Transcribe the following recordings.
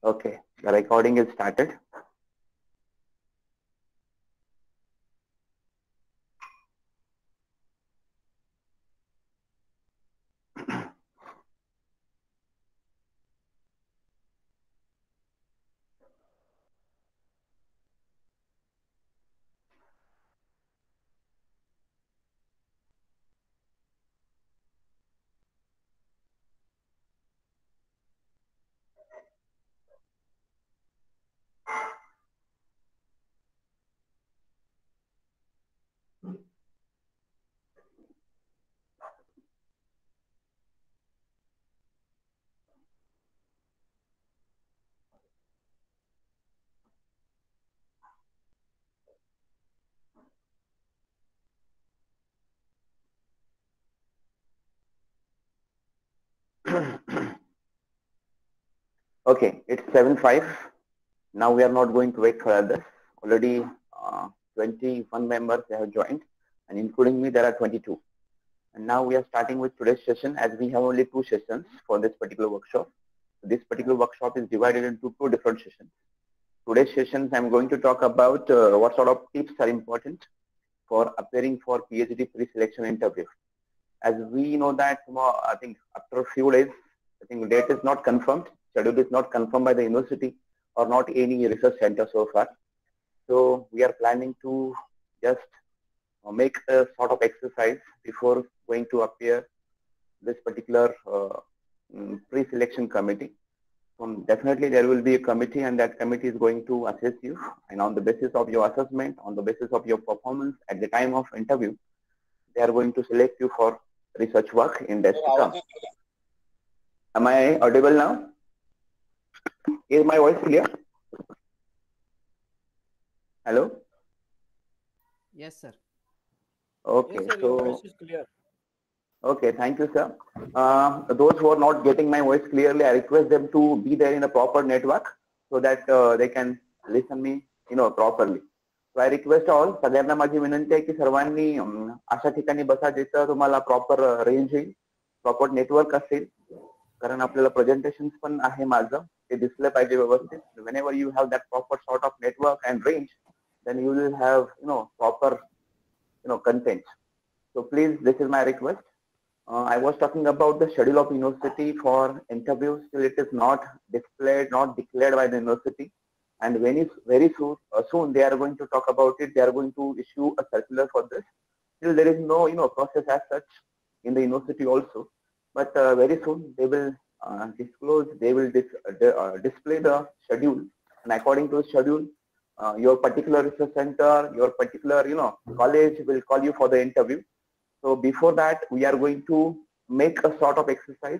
Okay, the recording is started. Okay, it's 7:05. Now we are not going to wait for others. Already 21 members have joined, and including me, there are 22. And now we are starting with today's session, as we have only 2 sessions for this particular workshop. This particular workshop is divided into 2 different sessions. Today's sessions, I'm going to talk about what sort of tips are important for appearing for PhD pre-selection interview. As we know that, I think after a few days, I think date is not confirmed, schedule is not confirmed by the university or not any research center so far. So we are planning to just make a sort of exercise before going to appear this particular pre-selection committee. So definitely there will be a committee, and that committee is going to assess you, and on the basis of your assessment, on the basis of your performance at the time of interview, they are going to select you for research work in days to come. Am I audible now? Is my voice clear? Hello? Yes, sir. Okay, yes, sir, so your voice is clear. okay, thank you, sir. Those who are not getting my voice clearly, I request them to be there in a proper network so that they can listen me, properly. So I request all, सगळ्यांना माझी विनंती आहे की सर्वांनी अशा ठिकाणी बसा जिथं तुम्हाला प्रॉपर रेंज येईल, प्रॉपर नेटवर्क असेल, कारण आपल्याला प्रेझेंटेशन्स पण आहे माझं, ते दिसलं पाहिजे व्यवस्थित. Whenever you have that proper sort of network and range, then you will have proper content. So please, this is my request. I was talking about the schedule of university for interviews. Still, it is not displayed, not declared by the university, and very soon they are going to talk about it. They are going to issue a circular for this. Still, there is no process as such in the university also, but very soon they will disclose. They will display the schedule, and according to the schedule, your particular research center, your particular college will call you for the interview. So before that, we are going to make a sort of exercise.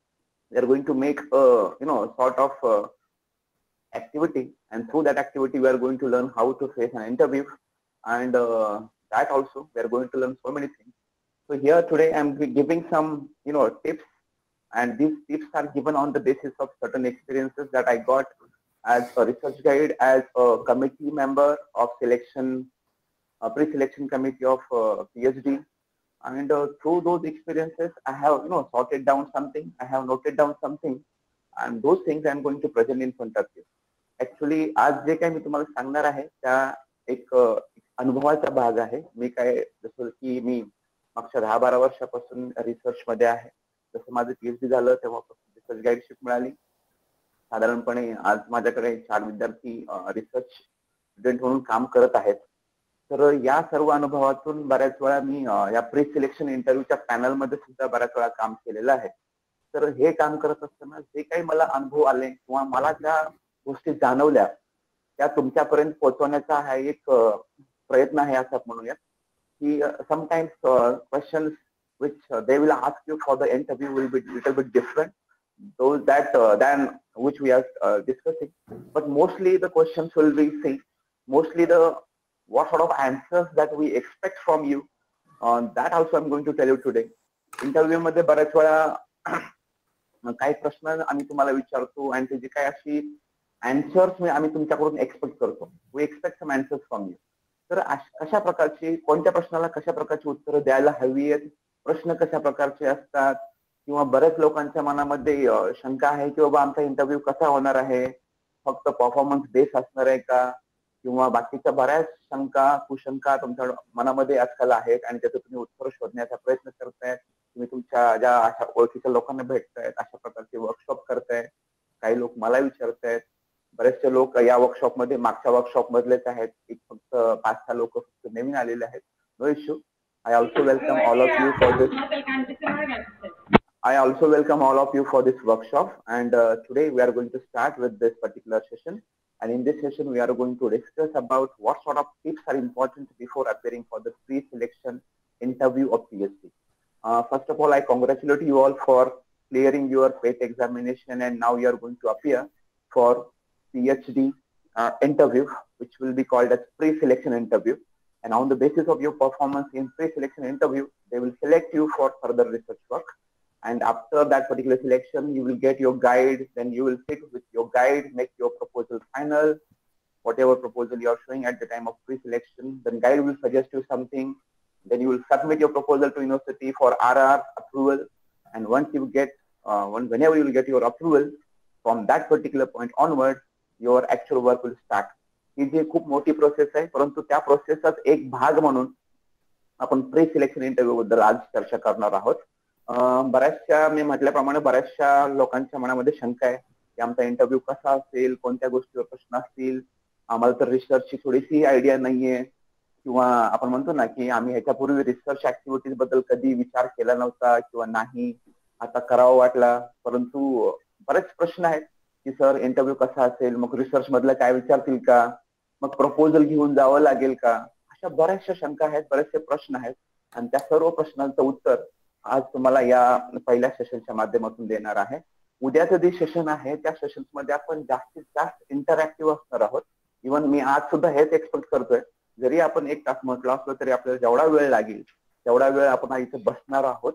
We are going to make a sort of activity, and through that activity, we are going to learn how to face an interview, and that also we are going to learn so many things. So here today, I'm giving some tips, and these tips are given on the basis of certain experiences that I got as a research guide, as a committee member of selection, pre-selection committee of PhD. And through those experiences, I have sorted down something. I have noted down something, and those things I'm going to present in front of you. Actually, आज जे काही मी तुम्हाला सांगणार आहे त्या एक अनुभवाचा भाग आहे. मी काय जसं की मी मागच्या 10-12 वर्षापासून रिसर्च मध्ये आहे. जसं माझं PhD झालं तेव्हापासून रिसर्च गाईडशिप मिळाली. साधारणपणे आज माझ्याकडे 4 विद्यार्थी रिसर्च स्टुडंट म्हणून काम करत आहेत. तर या सर्व अनुभवातून बऱ्याच वेळा मी या प्री सिलेक्शन इंटरव्ह्यूच्या पॅनलमध्ये सुद्धा बऱ्याच वेळा काम केलेलं आहे. तर हे काम करत असताना जे काही मला अनुभव आले किंवा मला ज्या गोष्टी जाणवल्या त्या तुमच्यापर्यंत पोहोचवण्याचा हा एक प्रयत्न आहे असं म्हणूया. की sometimes questions which they will ask you for the interview will be little bit different those that than which we are discussing, but mostly the questions will be same, mostly the what sort of answers that we expect from you, that also I'm going to tell you today. Interview मध्ये बऱ्याच वेळा काही प्रश्न आम्ही तुम्हाला विचारतो आणि त्याची काही अशी आन्सर्स आम्ही तुमच्याकडून एक्सपेक्ट करतो. We expect some answers from you. तर कशा प्रकारची, कोणत्या प्रश्नाला कशा प्रकारची उत्तरं द्यायला हवी आहेत, प्रश्न कशा प्रकारचे असतात, किंवा बऱ्याच लोकांच्या मनामध्ये शंका आहे की बाबा आमचा इंटरव्ह्यू कसा होणार आहे, फक्त परफॉर्मन्स बेस असणार आहे का, किंवा बाकीच्या बऱ्याच शंका कुशंका तुमच्या मनामध्ये आजकाल आहेत आणि त्याचं तुम्ही उत्तर शोधण्याचा प्रयत्न करतायत. तुम्ही तुमच्या ज्या अशा ओळखीच्या लोकांना भेटतायत, अशा प्रकारचे वर्कशॉप करतायत. काही लोक मला विचारतायत. बरेचसे लोक या वर्कशॉप मध्ये मागच्या वर्कशॉप मधलेच आहेत. एक फक्त 5-6 लोक फक्त नवीन आलेले आहेत. No issue. I also welcome all of you for this. I also welcome all of you for this workshop, and today we are going to start with this particular session. And in this session, we are going to discuss about what sort of tips are important before appearing for the pre-selection interview of PhD. First of all, I congratulate you all for clearing your PET examination, and now you are going to appear for PhD interview, which will be called as pre-selection interview. And on the basis of your performance in pre-selection interview, they will select you for further research work. And after that particular selection, you will get your guide. Then you will sit with your guide, make your proposal final. Whatever proposal you are showing at the time of pre-selection, then guide will suggest you something. Then you will submit your proposal to university for RR approval. And once you get, whenever you will get your approval, from that particular point onward, your actual work will start. ही जी खूप मोठी process आहे, परंतु त्या प्रोसेसचाच एक भाग म्हणून आपण प्री सिलेक्शन इंटरव्ह्यू बद्दल आज चर्चा करणार आहोत. बऱ्याचशा मी म्हटल्याप्रमाणे बऱ्याचशा लोकांच्या मनामध्ये शंका आहे की आमचा इंटरव्ह्यू कसा असेल, कोणत्या गोष्टीवर प्रश्न असतील, आम्हाला तर रिसर्चची थोडीशी आयडिया नाहीये, किंवा आपण म्हणतो ना की आम्ही ह्याच्यापूर्वी रिसर्च ऍक्टिव्हिटीज बद्दल कधी विचार केला नव्हता किंवा नाही, आता करावा वाटला. परंतु बरेच प्रश्न आहेत की सर इंटरव्ह्यू कसा असेल, मग रिसर्च मधलं काय विचारतील का, मग प्रपोजल घेऊन जावं लागेल का, अशा बऱ्याचशा शंका आहेत, बरेचसे प्रश्न आहेत. आणि त्या सर्व प्रश्नांचं उत्तर आज तुम्हाला या पहिल्या सेशनच्या माध्यमातून देणार आहे. उद्याचं जे सेशन आहे त्या सेशन्स मध्ये आपण जास्तीत जास्त इंटरॅक्टिव्ह असणार आहोत. इव्हन मी आज सुद्धा हेच एक्सपेक्ट करतोय, जरी आपण 1 तास म्हटलं असलं तरी आपल्याला जेवढा वेळ लागेल तेवढा वेळ आपण इथे बसणार आहोत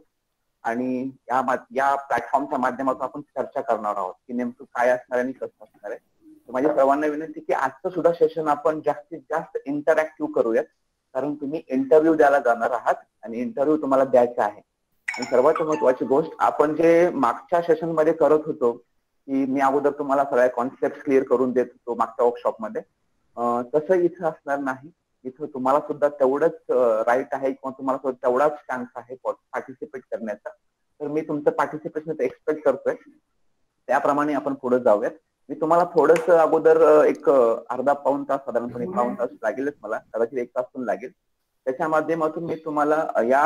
आणि या प्लॅटफॉर्मच्या माध्यमातून आपण चर्चा करणार आहोत की नेमकं काय असणार आणि कसं असणार आहे. माझी सर्वांना विनंती की आजचं सुद्धा सेशन आपण जास्तीत जास्त इंटरॅक्टिव्ह करूयात, कारण तुम्ही इंटरव्ह्यू द्यायला जाणार आहात आणि इंटरव्ह्यू तुम्हाला द्यायचा आहे. आणि सर्वात महत्वाची गोष्ट, आपण जे मागच्या सेशन मध्ये करत होतो की मी अगोदर तुम्हाला सगळ्या कॉन्सेप्ट क्लिअर करून देत होतो मागच्या वर्कशॉप मध्ये, तसं इथं असणार नाही. इथं तुम्हाला सुद्धा तेवढंच राईट आहे किंवा तुम्हाला सुद्धा तेवढाच चान्स आहे पार्टिसिपेट करण्याचा. तर मी तुमचं पार्टिसिपेशन एक्सपेक्ट करतोय, त्याप्रमाणे आपण पुढे जाऊयात. मी तुम्हाला थोडस अगोदर एक अर्धा-पाऊण तास, साधारणपणे पाऊण तास लागेलच मला, कदाचित 1 तास पण लागेल. त्याच्या माध्यमातून मी तुम्हाला या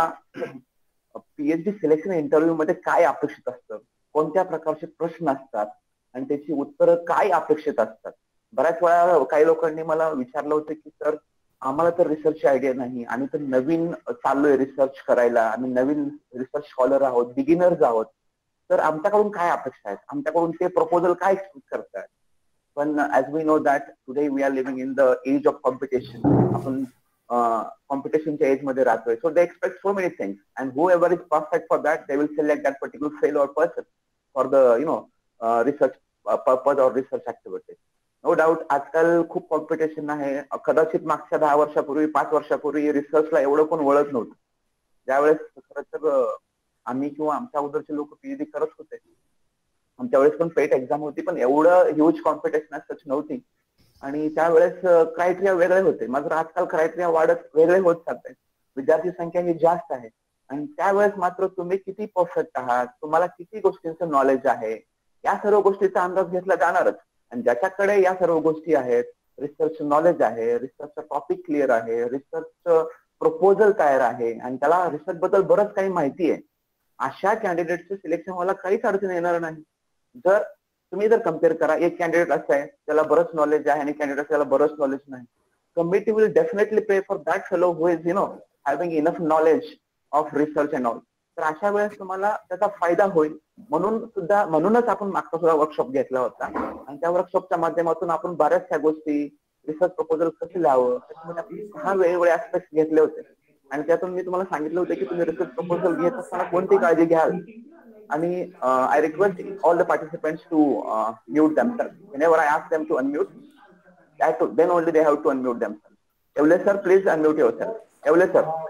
पीएचडी सिलेक्शन इंटरव्ह्यू मध्ये काय अपेक्षित असतं, कोणत्या प्रकारचे प्रश्न असतात आणि त्याची उत्तरं काय अपेक्षित असतात. बऱ्याच वेळा काही लोकांनी मला विचारलं होतं की सर आम्हाला तर रिसर्चची आयडिया नाही, आम्ही तर नवीन चाललोय रिसर्च करायला, आम्ही नवीन रिसर्च स्कॉलर आहोत, बिगिनर्स आहोत, तर आमच्याकडून काय अपेक्षा आहेत, आमच्याकडून ते प्रपोजल काय एक्सपेक्ट करतात. पण as we know that today we are living in the age of competition. आपण कॉम्पिटिशनच्या एज मध्ये राहतोय. So they expect so many things and whoever is perfect for that they will select that particular fellow or person for the research purpose or research activity. No doubt आजकाल खूप competition आहे. कदाचित मागच्या 10 वर्षापूर्वी 5 वर्षापूर्वी रिसर्चला एवढं कोण वळत नव्हतं. ज्यावेळेस खरं तर आम्ही किंवा आमच्या अगोदरचे लोक पीएचडी करत होते, आमच्या वेळेस पण पेट एक्झाम होती, पण एवढं ह्यूज कॉम्पिटिशन सच नव्हती. आणि त्यावेळेस क्रायटेरिया वेगळे होते. मात्र आजकाल क्रायटेरिया वाढत वेगळे होत चालत, विद्यार्थी संख्या ही जास्त आहे. आणि त्यावेळेस मात्र तुम्ही किती परफेक्ट आहात, तुम्हाला किती गोष्टींचं नॉलेज आहे, या सर्व गोष्टीचा अंदाज घेतला जाणारच. आणि ज्याच्याकडे या सर्व गोष्टी आहेत, रिसर्च नॉलेज आहे, रिसर्चचा टॉपिक क्लिअर आहे, रिसर्च प्रपोजल तयार आहे आणि त्याला रिसर्च बद्दल बरंच काही माहिती आहे, अशा कॅन्डिडेटचं सिलेक्शन व्हायला काहीच अडचण येणार नाही. जर तुम्ही जर कम्पेअर करा, एक कॅन्डिडेट असं आहे त्याला बरंच नॉलेज आहे आणि कॅन्डिडेट त्याला बरंच नॉलेज नाही, committee will definitely pay for that fellow who is having enough knowledge of research and all. तर अशा वेळेस तुम्हाला त्याचा फायदा होईल. म्हणूनच आपण मागचा सुद्धा वर्कशॉप घेतला होता आणि त्या वर्कशॉपच्या माध्यमातून आपण बऱ्याचशा गोष्टी, रिसर्च प्रपोजल कसं लिहावं, त्याच्यामध्ये आपण 6 वेगवेगळे ऍस्पेक्ट घेतले होते. आणि त्यातून मी तुम्हाला सांगितलं होतं की तुम्ही रिसर्च प्रपोजल घेत असताना कोणती काळजी घ्याल. आणि I request all the participants to mute themselves. Whenever I ask them to unmute, then only they have to unmute themselves. Evle sir, please unmute yourself. Evle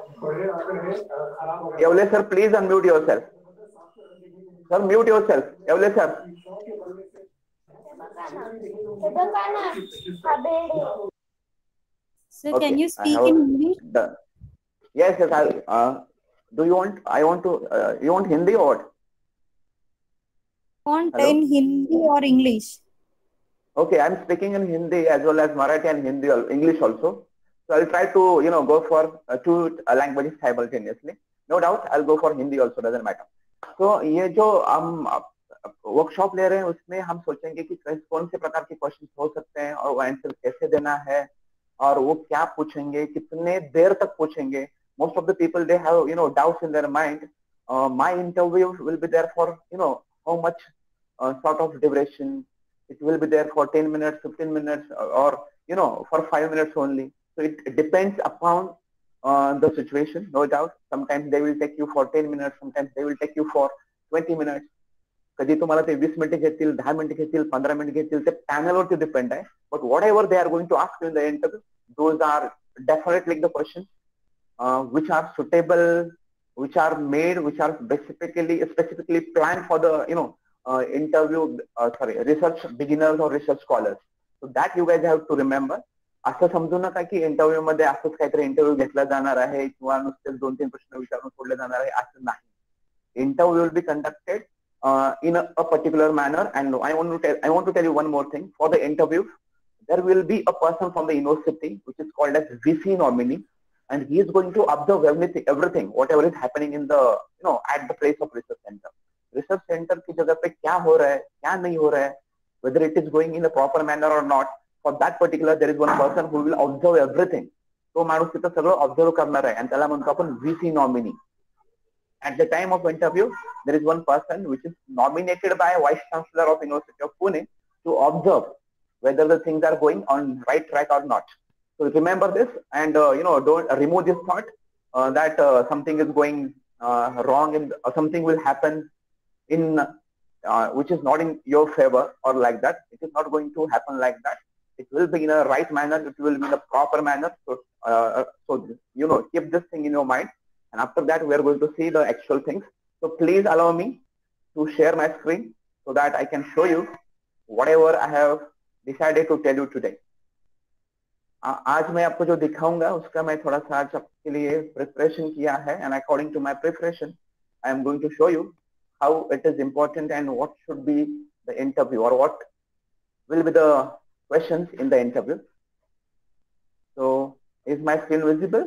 sir, please unmute yourself. Sir, mute yourself. Evle sir. Sir, Okay, can you I speak have in English? done. Yes, yes. Do you want? I want to. You want Hindi or what? Want Hello. in Hindi or English? Okay, I'm speaking in Hindi as well as Marathi and Hindi, English also. So I'll try to, go for two languages simultaneously. No doubt, I'll go for Hindi also, doesn't matter. So ये जो हम workshop ले रहे हैं उसमें हम सोचेंगे कि कौन से प्रकार के क्वेश्चन हो सकते हैं और वो आंसर कैसे देना है और वो क्या पूछेंगे, कितने देर तक पूछेंगे. Most of the people they have doubts in their mind. My interview will be there for how much sort of duration. It will be there for 10 minutes, 15 minutes, or for 5 minutes only. So it depends upon the situation, no doubt. Sometimes they will take you for 10 minutes, sometimes they will take you for 20 minutes. कधी तुम्हाला ते 20 मिनिटं घेतील, 10 मिनिटं घेतील, 15 मिनिटं घेतील, ते पॅनलवरती डिपेंड आहे. But whatever they are going to ask you in the interview, those are definitely the questions which are suitable, which are made, which are specifically planned for the research beginners or research scholars. So that you guys have to remember. असं समजू नका की interview मध्ये असंच काहीतरी interview घेतला जाणार आहे किंवा नुसतेच 2-3 प्रश्न विचारून सोडले जाणार आहे, असं नाही. Interview will be conducted in a particular manner, and I want to tell you one more thing. For the interview, there will be a person from the university which is called as VC nominee, and he is going to observe everything whatever is happening in the at the place of research center. Research center की जगह पे क्या हो रहा है, क्या नहीं हो रहा है, whether it is going in a proper manner or not. For that particular, there is one person who will observe everything. तो माणूस तिथं सगळं ऑब्झर्व करणार आहे आणि त्याला म्हणतो आपण VC nominee. At the time of interview, there is one person which is nominated by Vice Chancellor of University of Pune to observe whether the things are going on right track or not. So remember this, and don't remove this thought that something is going wrong and something will happen in which is not in your favor or like that. It is not going to happen like that. It will be in a right manner. It will be in a proper manner. So keep this thing in your mind. And after that, we are going to see the actual things. So please allow me to share my screen so that I can show you whatever I have decided to tell you today. आज मैं आपको जो दिखाऊंगा उसका मैं थोड़ा सा आज आपके लिए प्रिपरेशन किया है, and according to my preparation, I am going to show you how it is important and what should be the interview or what will be the questions in the interview. So is my screen visible?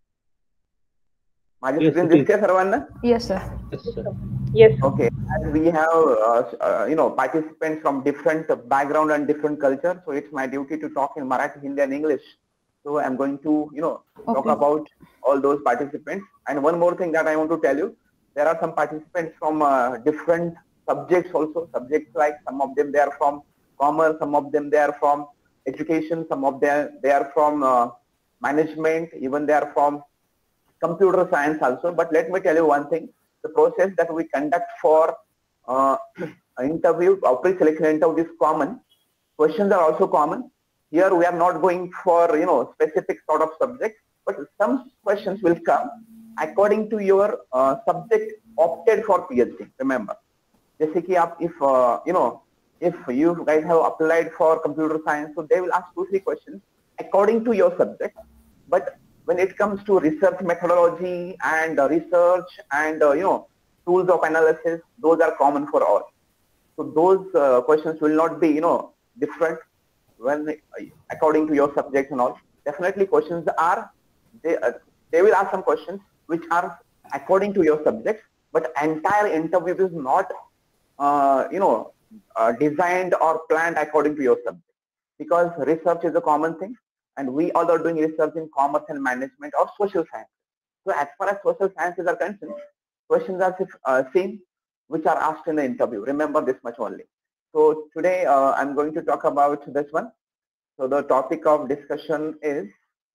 माझी screen दिसते सर्वांना? Yes, sir. Yes. Okay, and we have participants from different background and different culture, so it's my duty to talk in Marathi, Hindi, and English. So I'm going to talk Okay. about all those participants. And one more thing that I want to tell you, there are some participants from different subjects also. Subjects like some of them they are from commerce, some of them they are from education, some of them they are from management, even they are from computer science also. But let me tell you one thing, the process that we conduct for interview or pre-selection interview is common. Questions are also common. Here we are not going for specific sort of subject, but some questions will come according to your subject opted for PhD. Remember, जैसे कि आप if you guys have applied for computer science, so they will ask 2-3 questions according to your subject. But when it comes to research methodology and research and tools of analysis, those are common for all. So those questions will not be different when according to your subject and all. Definitely questions are they will ask some questions which are according to your subject, but entire interview is not designed or planned according to your subject, because research is a common thing and we all are doing research in commerce and management or social science. So as far as social sciences are concerned, questions are same which are asked in the interview. Remember this much only. So today I'm going to talk about this one. So the topic of discussion is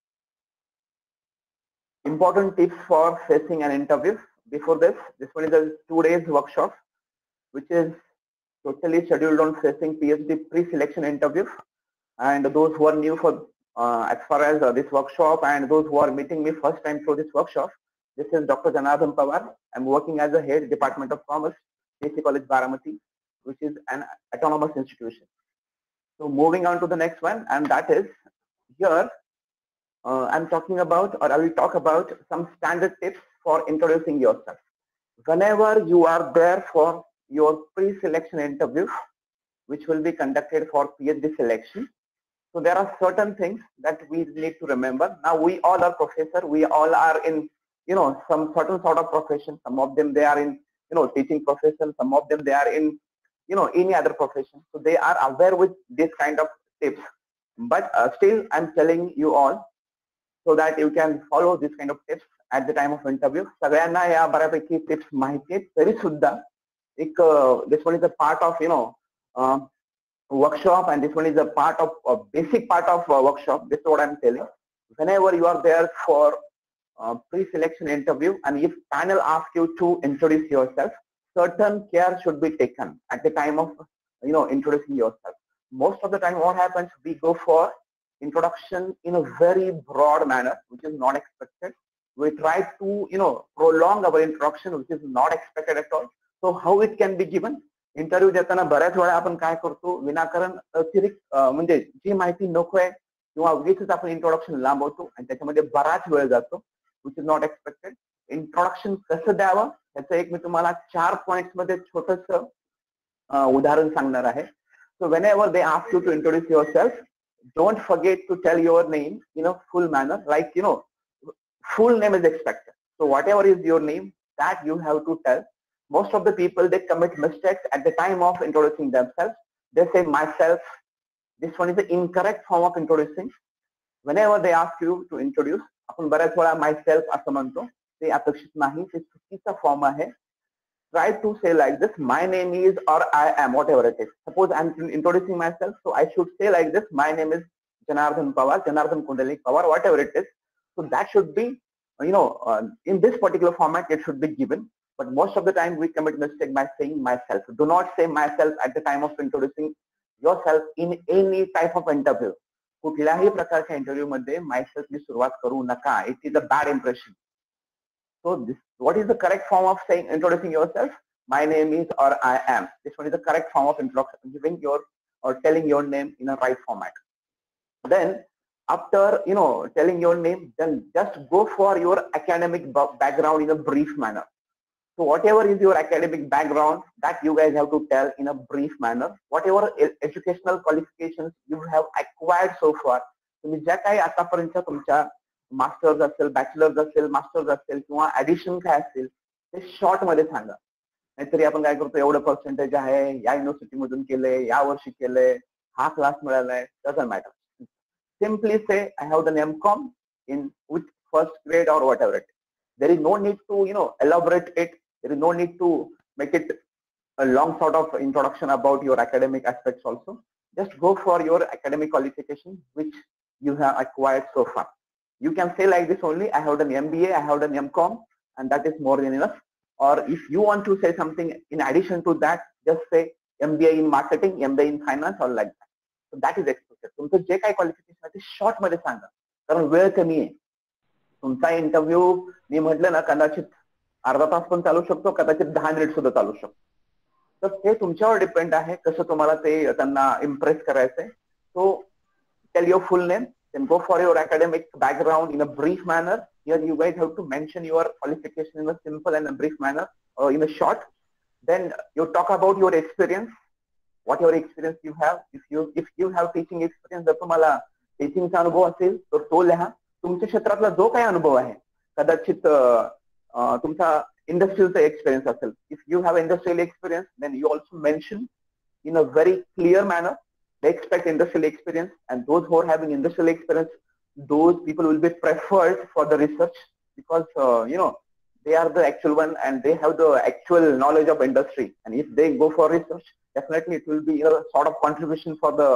important tips for facing an interview. Before this one is a 2 days workshop which is totally scheduled on facing PhD pre-selection interview. And those who are new for as far as this workshop and those who are meeting me first time through this workshop, this is Dr. Janardhan Pawar. I'm working as a head Department of Commerce, KC College Baramati, which is an autonomous institution. So moving on to the next one, and that is here I'm talking about, or I will talk about some standard tips for introducing yourself. Whenever you are there for your pre-selection interview, which will be conducted for PhD selection, so there are certain things that we need to remember. Now we all are professor, we all are in, some certain sort of profession. Some of them they are in, teaching profession. Some of them they are in, any other profession. So they are aware with this kind of tips. But still, I'm telling you all so that you can follow this kind of tips at the time of interview. सगळ्यांना या बऱ्यापैकी tips माहिती आहेत तरी सुद्धा एक this one is a part of workshop, and this one is a part of a basic part of workshop. This is what I'm telling. Whenever you are there for pre-selection interview, and if panel asks you to introduce yourself, certain care should be taken at the time of introducing yourself. Most of the time what happens, we go for introduction in a very broad manner, which is not expected. We try to prolong our introduction, which is not expected at all. So how it can be given? Interview देताना बऱ्याच वेळा आपण काय करतो, विनाकारण अतिरिक्त म्हणजे जी माहिती नको आहे किंवा उगीच आपण इंट्रोडक्शन लांबवतो आणि त्याच्यामध्ये बराच वेळ जातो, which is not expected. Introduction कसं द्यावं याचं एक मी तुम्हाला 4 पॉइंट्स मध्ये छोटस उदाहरण सांगणार आहे. So whenever they ask you to introduce yourself, don't forget to tell your name in a full manner, like full name is expected. So whatever is your name, that you have to tell. Most of the people, they commit mistakes at the time of introducing themselves. They say myself. This one is the incorrect form of introducing. Whenever they ask you to introduce, आपण बऱ्याच वेळा myself असं म्हणतो, ते अपेक्षित नाही, ते चुकीचा फॉर्म आहे. Try to say like this, my name is, or I am, whatever it is. Suppose I'm introducing myself, so I should say like this, my name is Janardhan Pawar, Janardhan Kundalik Pawar, whatever it is. So that should be, in this particular format, it should be given. But most of the time we commit mistake by saying myself. Do not say myself at the time of introducing yourself in any type of interview. कुठल्याही प्रकारच्या interview मध्ये myself नी सुरुवात करू नका. It is a bad impression. So what is the correct form of saying introducing yourself? My name is, or I am. This one is the correct form of introduction, giving your or telling your name in a right format. Then after telling your name, then just go for your academic background in a brief manner. So whatever is your academic background, that you guys have to tell in a brief manner. Whatever educational qualifications you have acquired so far, तुम्ही ज्या काही आतापर्यंत तुमच्या masters असेल, bachelors असेल, masters असेल किंवा addition काय असेल ते शॉर्ट मध्ये सांगा. नाहीतरी आपण काय करतो, एवढं पर्सेंटेज आहे, या युनिव्हर्सिटी मधून केलंय, या वर्षी केलंय, हा क्लास मिळालाय, doesn't matter. Simply say I have the MCOM in with first grade or whatever it is. There is no need to elaborate it. There is no need to make it a long sort of introduction about your academic aspects also. Just go for your academic qualification which you have acquired so far. You can say like this only, I have done MBA, I have done MCOM, and that is more than enough. Or if you want to say something in addition to that, just say MBA in marketing, MBA in finance, or like that. So that is expected. तुमचं जे काही qualification आहे ते short मध्ये सांगा, कारण वेळ कमी आहे. तुमचा इंटरव्ह्यू मी म्हटलं ना, कदाचित अर्धा तास पण चालू शकतो, कदाचित 10 मिनिट सुद्धा चालू शकतो. तर ते तुमच्यावर डिपेंड आहे कसं तुम्हाला ते त्यांना इम्प्रेस करायचंय. So tell your full name, then go for your academic background in a brief manner. Here you guys have to mention your qualification in a simple and a brief manner, or in a short. Then you talk about your experience. Whatever experience you have, if you have teaching experience, जर तुम्हाला टीचिंगचा अनुभव असेल तर तो लिहा. तुमच्या क्षेत्रातला जो काही अनुभव आहे, कदाचित तुमचा इंडस्ट्रियलचा एक्सपिरियन्स असेल, if you have industrial experience, then you also mention in a very clear manner. They expect industrial experience, and those who are having industrial experience, those people will be preferred for the research, because they are the actual one and they have the actual knowledge of industry. And if they go for research, definitely it will be a sort of contribution for the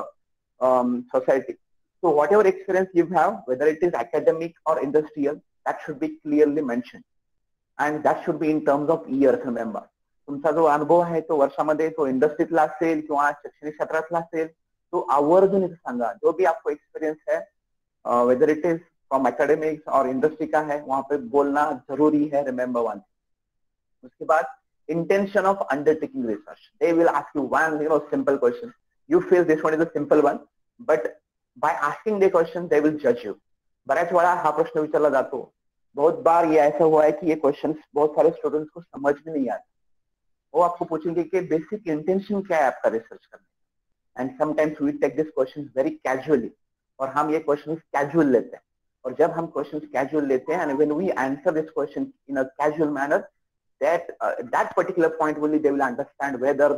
society. So whatever experience you have, whether it is academic or industrial, that should be clearly mentioned, and that should be in terms of years. Remember, तुमचा जो अनुभव आहे तो वर्षामध्ये तो इंडस्ट्रीतला असेल किंवा शैक्षणिक क्षेत्रातला असेल, तो आवर्जून इथे सांगा. जो भी आपको एक्सपीरियंस है, whether it is from academics और इंडस्ट्री का है, वहां पे बोलना जरूरी है. Remember one. उसके बाद intention of undertaking research. They will ask you one simple question, you feel this one is a simple one, but by asking the question they will judge you. बऱ्याच वेळा हा प्रश्न विचारला जातो, बहुत बार ये ऐसा हुआ है कि ये क्वेश्चंस बहुत सारे स्टूडेंट्स को समझ में नहीं आते. वो आपको पूछेंगे कि बेसिक इंटेंशन क्या है आपका रिसर्च करने, and sometimes we take this question very casually, और हम ये क्वेश्चन कैजुअल लेते हैं. और जब हम क्वेश्चन कैजुअल लेते हैं, and when we answer this question in a casual manner, that particular point only they will understand whether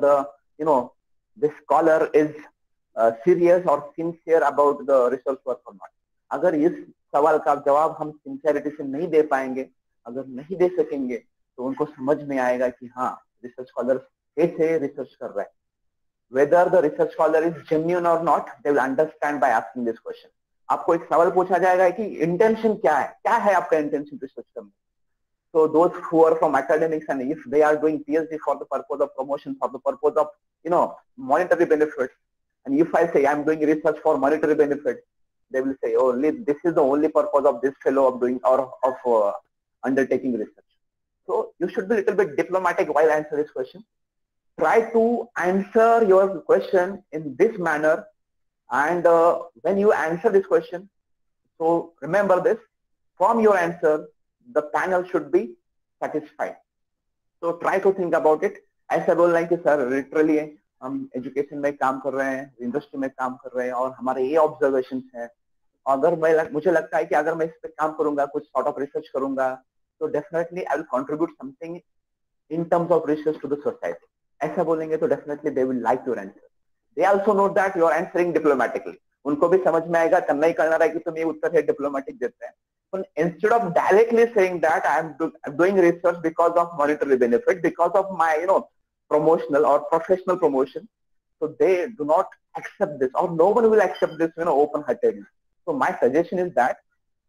the scholar is serious or sincere about the research work or not. अगर इस सवाल का जवाब हम sincerity से नहीं दे पाएंगे, अगर नहीं दे सकेंगे, तो उनको समझ में आएगा कि हाँ रिसर्च स्कॉलर कैसे रिसर्च कर रहा है. Whether the research scholar is genuine or not, they will understand by asking this question. आपको एक सवाल पूछा जाएगा कि इंटेंशन क्या है आपका इंटेंशन रिसर्च करने. So those who are from academics, and if they are doing PhD for the purpose of promotion, for the purpose of monetary benefits, and if I say I'm doing research for monetary benefits, they will say, oh, this is the only purpose of this fellow of doing or of undertaking research. So you should be a little bit diplomatic while answering this question. Try to answer your question in this manner, and when you answer this question, so remember this, from your answer the panel should be satisfied. So try to think about it. ऐसा बोलना है कि sir literally हम education में काम कर रहे हैं, इंडस्ट्री में काम कर रहे हैं, और हमारे ये ऑब्जर्वेशंस हैं. अगर मुझे लगता है कि अगर मैं इस पे काम करूंगा, कुछ सॉर्ट ऑफ रिसर्च करूंगा, तो definitely I will contribute something in terms of research to the society. ऐसा बोलेंगे तो definitely they will like your answer. They also know that you are answering diplomatically. उनको भी समझ में आएगा, करना ही करना रहा है कि तुम ये उत्तर है डिप्लोमेटिक देते हैं. But instead of directly saying that I'm doing research because of monetary benefit, because of my promotional or professional promotion, so they do not accept this, or no one will accept this open-heartedly. So my suggestion is that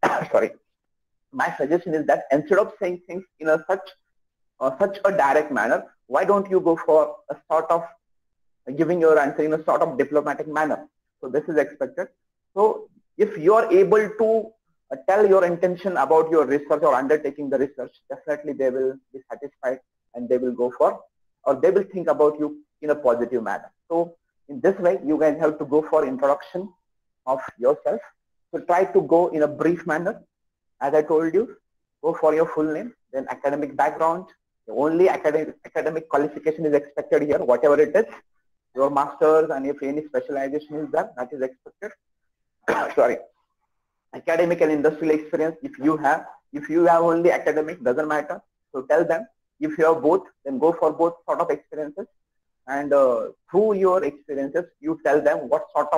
instead of saying things in such a direct manner, why don't you go for a sort of giving your answer in a sort of diplomatic manner. So this is expected. So if you are able to tell your intention about your research or undertaking the research, definitely they will be satisfied, and they will go for, or they will think about you in a positive manner. So in this way you guys have to go for introduction of yourself. So try to go in a brief manner. As I told you, go for your full name, then academic background. Only academic qualification is expected here, whatever it is, your master's, and if any specialization is there, that is expected. Sorry. Academic and industrial experience, if you have only academic, doesn't matter. So tell them. If you have both, then go for both sort of experiences, and through your experiences you tell them what sort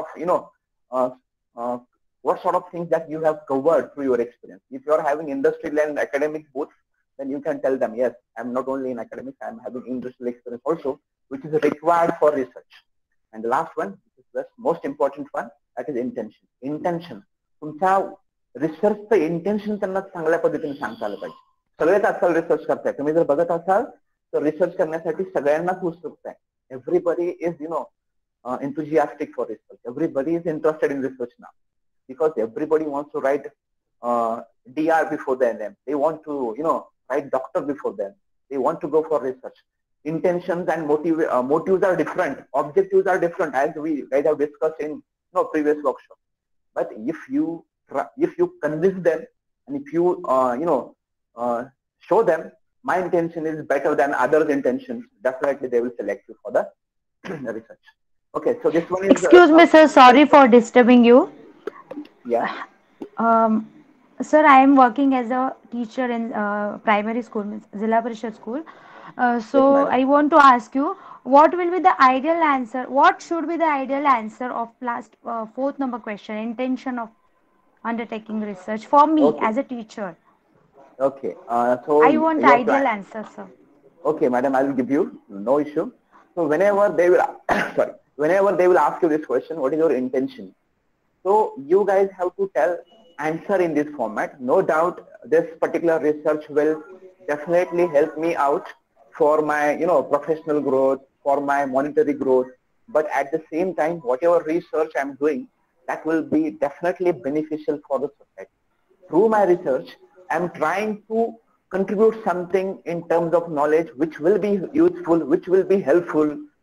of things that you have covered through your experience. If you are having industrial and academic both, then you can tell them, yes, I'm not only in academics, I'm having industrial experience also, which is required for research. And the last one, which is the most important one, that is intention. तुमच्या रिसर्चचं intention त्यांना चांगल्या पद्धतीने सांगता आलं पाहिजे. सगळेच आजकाल research करताय. तुम्ही जर बघत असाल तर रिसर्च करण्यासाठी सगळ्यांनाच उत्सुकता आहे. Everybody is enthusiastic for research. Everybody is interested in research now, because everybody wants to write DR before their name. They want to write doctor before them. They want to go for research. Intentions and motives are different. Objectives are different, as we guys have discussed in previous workshop. But if you convince them, and if you show them my intention is better than others' intentions, definitely they will select you for the research. Okay, so this one is. Excuse me, sir. Sorry for disturbing you. Yeah. Sir, I am working as a teacher in primary school, Zilla Parishad school. So Yes, I want to ask you, what will be the ideal answer? What should be the ideal answer of last fourth number question? Intention of undertaking research for me as a teacher. Okay. So I want ideal answer, sir. Okay, madam, I will give you, no issue. So whenever they will ask you this question, what is your intention? So you guys have to tell answer in this format. No doubt this particular research will definitely help me out for my professional growth, for my monetary growth. But at the same time, whatever research I'm doing, that will be definitely beneficial for the society. Through my research, I'm trying to contribute something in terms of knowledge which will be useful, which will be helpful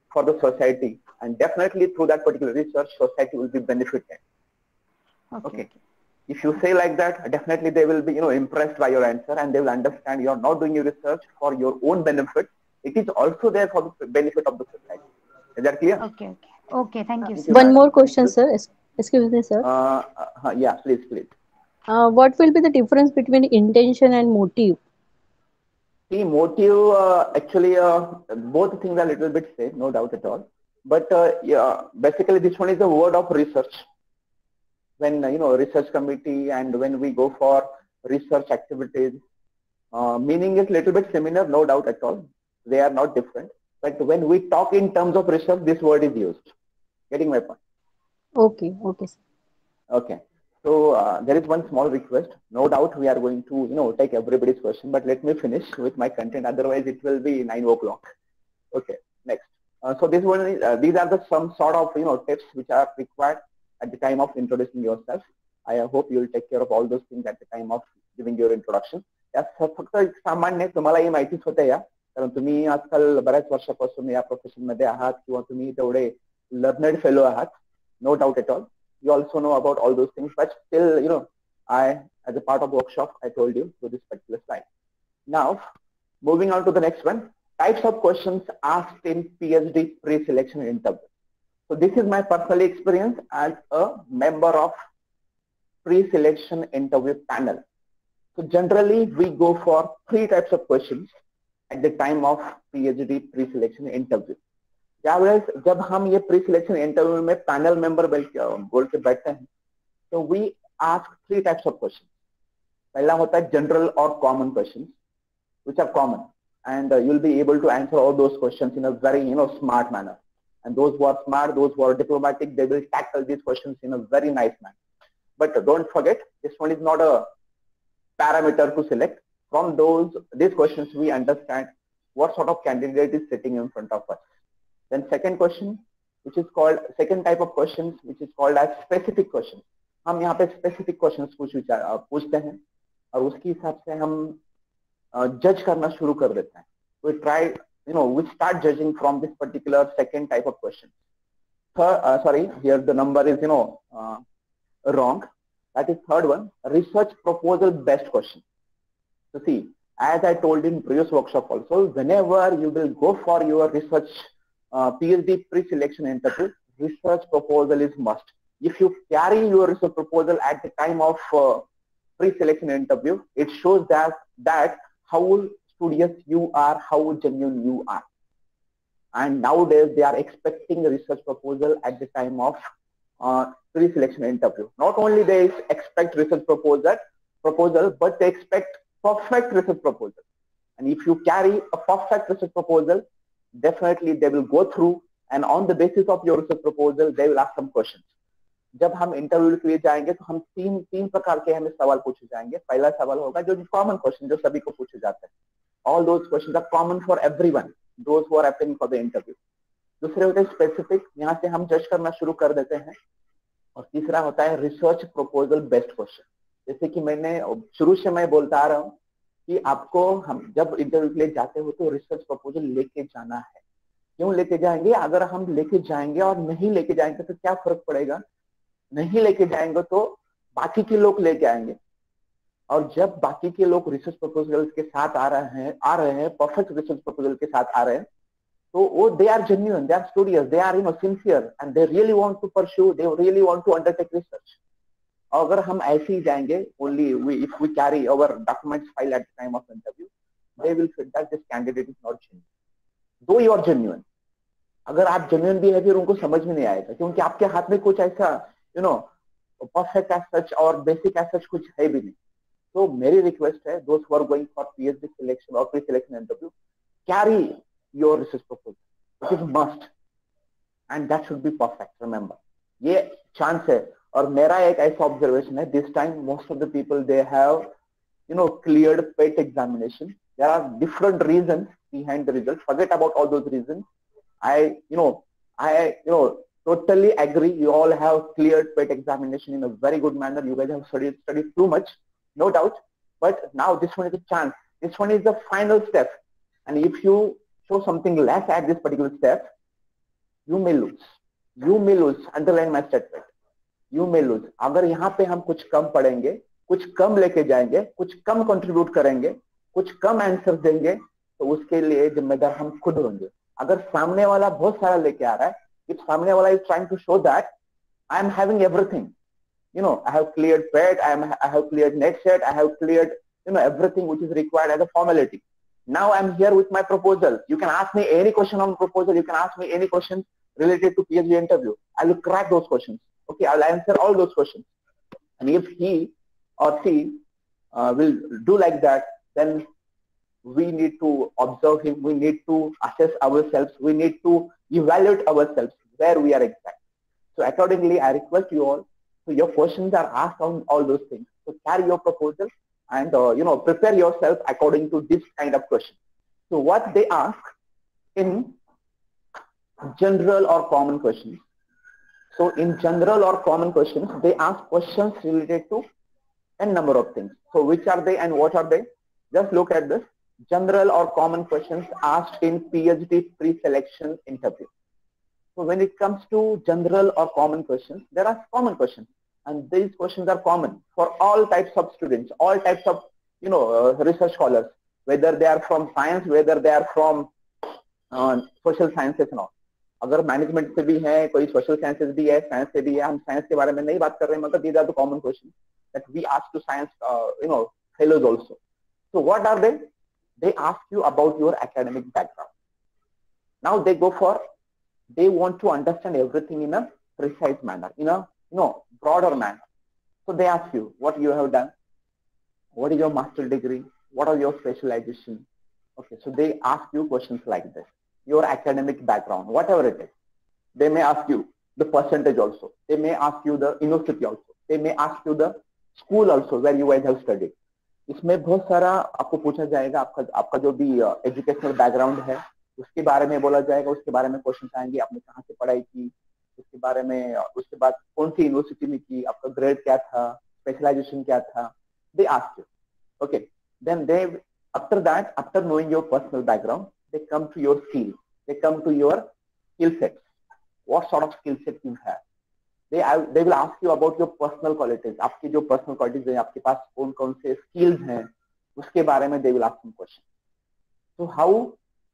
for the society, and definitely through that particular research, society will be benefited. Okay. If you say like that, definitely they will be, impressed by your answer, and they will understand you are not doing your research for your own benefit. It is also there for the benefit of the society. Is that clear? Okay. Thank you, Thank sir. you, One madam. more question, Thank you. sir. Excuse me, sir. Yeah, please. What will be the difference between intention and motive? See, motive, actually, both things are a little bit same, no doubt at all. But yeah, basically this one is the word of research. When, research committee and when we go for research activities, meaning is little bit similar, no doubt at all. They are not different. But when we talk in terms of research, this word is used. Getting my point? Okay, sir. Okay. So there is one small request. No doubt we are going to, take everybody's question, but let me finish with my content. Otherwise, it will be 9 o'clock. Okay. Next. So this one is, these are the some sort of, tips which are required at the time of introducing yourself. I hope you will take care of all those things at the time of giving your introduction. फक्त सामान्य तुम्हाला ही माहितीच होतं या कारण तुम्ही आजकाल बऱ्याच वर्षापासून या प्रोफेशन मध्ये आहात किंवा तुम्ही तेवढे लर्नड फेलो आहात. No doubt at all. You also know about all those things, but still, I, as a part of the workshop, I told you to this particular slide. Now, moving on to the next one, types of questions asked in PhD pre-selection interview. So this is my personal experience as a member of pre-selection interview panel. So generally, we go for 3 types of questions at the time of PhD pre-selection interview. जब हम ये pre selection interview में panel member बोल के बैठते हैं तो we ask 3 types of question. पहला होता है जनरल और common questions which are common and you will be able to answer all those questions in a very smart manner, and those who are smart, those who are diplomatic, they will tackle these questions in a very nice manner. But don't forget, this one is not a parameter to select. From these questions we understand what sort of candidate is sitting in front of us. Then second question, which is called second type of questions, which is called as specific questions. हम यहाँ पे specific questions पूछते हैं और उसके हिसाब से हम जज करना शुरू कर देते हैं. We try, we start judging from this particular second type of question. Sorry, here the number is wrong. That is third one, research proposal based question. So see, as I told in previous workshop also, whenever you will go for your research PhD pre-selection interview, research proposal is must. If you carry your research proposal at the time of pre-selection interview, it shows that how studious you are, how genuine you are. And nowadays they are expecting a research proposal at the time of pre-selection interview. Not only they expect research proposal, but they expect perfect research proposal. And if you carry a perfect research proposal, definitely they will go through, and on the basis of your research proposal they will ask some questions. जब हम interview के लिए जाएंगे तो हम तीन प्रकार के हमें सवाल पूछे जाएंगे. पहला सवाल होगा जो कॉमन क्वेश्चन जो सभी को पूछे जाते हैं. All those questions are common for everyone, those who are applying for the interview. दूसरे होते हैं स्पेसिफिक, यहाँ से हम जज करना शुरू कर देते हैं. और तीसरा होता है रिसर्च प्रपोजल बेस्ड क्वेश्चन. जैसे कि मैंने शुरू से मैं बोलता आ रहा हूँ कि आपको हम जब इंटरव्यू के लिए जाते हो तो रिसर्च प्रपोजल लेके जाना है. क्यों लेके जाएंगे? अगर हम लेके जाएंगे और नहीं लेके जाएंगे तो क्या फर्क पड़ेगा? नहीं लेके जाएंगे तो बाकी के लोग लेके आएंगे, और जब बाकी के लोग रिसर्च प्रपोजल के साथ आ रहे हैं परफेक्ट रिसर्च प्रपोजल के साथ आ रहे हैं, तो वो they are genuine, they are studious, they are sincere, and they really want to pursue, they really want to undertake research. अगर हम ऐसे ही जाएंगे, only if we carry our documents file at the time of interview, they will feel that this candidate is not genuine. Though you are genuine, अगर आप genuine भी है फिर उनको समझ में नहीं आएगा, क्योंकि आपके हाथ में कुछ ऐसा परफेक्ट एज सच और बेसिक एज सच कुछ है भी नहीं. तो मेरी रिक्वेस्ट है, दोस्त who are going for PhD selection और pre selection interview, carry your research proposal, it is must, and that should be perfect. Remember, ये चांस है. और मेरा एक ऐसा ऑब्जर्वेशन है, this time most of the people they have cleared PET examination. There are different reasons behind the result. Forget about all those reasons. I totally agree. You all have cleared PET examination in a very good manner. You guys have studied too much, no doubt. But now this one is a chance. This one is the final step. And if you show something less at this particular step, you may lose, underline my statement, you may lose. अगर यहाँ पे हम कुछ कम पढ़ेंगे, कुछ कम लेके जाएंगे, कुछ कम कंट्रीब्यूट करेंगे, कुछ कम आंसर देंगे, तो उसके लिए जिम्मेदार हम खुद होंगे. अगर सामने वाला बहुत सारा लेके आ रहा है, if सामने वाला is trying to show that I am having everything, you know, I have cleared PET, I have cleared NET/SET, I have cleared, you know, everything which is required as a formality. Now I'm here with my proposal. You can ask me any question on proposal. You can ask me any question related to PhD interview. I will crack those questions. Okay, I'll answer all those questions. And if he or she will do like that, then we need to observe him. We need to assess ourselves. We need to evaluate ourselves where we are exact. So accordingly, I request you all. So your questions are asked on all those things. So carry your proposal and you know, prepare yourself according to this kind of question. So what they ask in general or common questions. So in general or common questions, they ask questions related to a number of things. So which are they and what are they? Just look at this. General or common questions asked in PhD pre-selection interview. So when it comes to general or common questions, there are common questions. And these questions are common for all types of students, all types of, you know, research scholars, whether they are from science, whether they are from social sciences and all. अगर management से भी है, कोई social sciences भी है, science से भी है, हम साइंस के बारे में नहीं बात कर रहे हैं, मतलब these are the common questions that we ask to science, you know, fellows also. So what are they? They ask you about your academic background. Now they go for, they want to understand everything in a precise manner, in a broader manner. So they ask you what you have done, what is your master's degree, what are your specialization. Okay, so they ask you questions like this. Your academic background, whatever it is. They may ask you the percentage also. They may ask you the university also. They may ask you the school also where you guys have studied. इसमें बहुत सारा आपको पूछा जाएगा, आपका जो भी educational background है उसके बारे में बोला जाएगा, उसके बारे में क्वेश्चन आएंगे, आपने कहाँ से पढ़ाई की, उसके बारे में, उसके बाद कौन सी यूनिवर्सिटी में की, आपका ग्रेड क्या था, स्पेशलाइजेशन क्या था. They ask you. Okay. Then they, after that, after knowing your personal background, they come to your skills. They come to your skill sets. What sort of skill set you have? They will ask you about your personal qualities. आपकी जो personal qualities हैं, आपके पास कौन कौन से skills हैं, उसके बारे में they will ask some questions. So how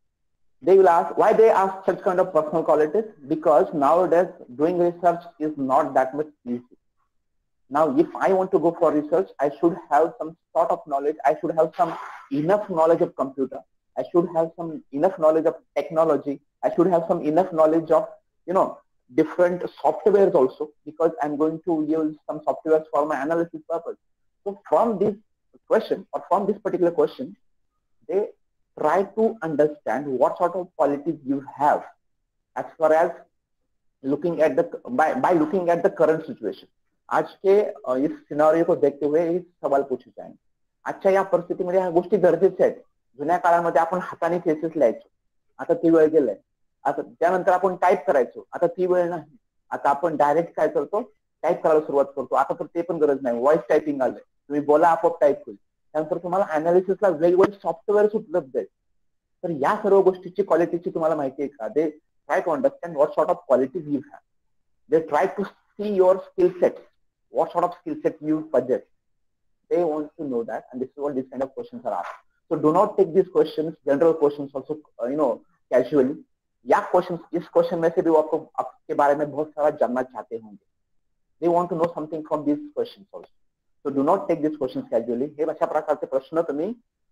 they will ask, why they ask such kind of personal qualities? Because nowadays doing research is not that much easy. Now, if I want to go for research, I should have some sort of knowledge. I should have some enough knowledge of computer. I should have some enough knowledge of technology. I should have some enough knowledge of, you know, different softwares also, because I'm going to use some softwares for my analysis purpose. So from this question, or from this particular question, they try to understand what sort of qualities you have as far as looking at the, by looking at the current situation. आज के इस scenario को देखते हुए एक सवाल पूछे जाएंगे. अच्छा, या परिस्थितीमध्ये ह्या गोष्टी गरजेच्या आहेत. जुन्या काळामध्ये आपण हाताने थेसिस लिहायचो, आता ती वेळ गेलाय. आता त्यानंतर आपण टाईप करायचो, आता ती वेळ नाही. आता आपण डायरेक्ट काय करतो, टाईप करायला सुरुवात करतो. आता तर ते पण गरज नाही, व्हॉइस टायपिंग आलंय, तुम्ही बोला आपोआप टाईप होईल. त्यानंतर तुम्हाला अनालिसिसला वेगवेगळे सॉफ्टवेअर्स उपलब्ध आहेत. तर या सर्व गोष्टीची क्वालिटीची तुम्हाला माहिती आहे का? They try to understand what sort of qualities you have. They try to see your skill set, what sort of skill set you possess. They want to know that, and this is what these kind of questions are asked. So do not take these questions, general questions also, you know, casually. या questions, इस question में से भी वो आपको आपके बारे में बहुत सारा जानना चाहते होंगे. They want to know something from these questions also. So do not take these questions casually. हे अशा प्रकारचे प्रश्न तुम्ही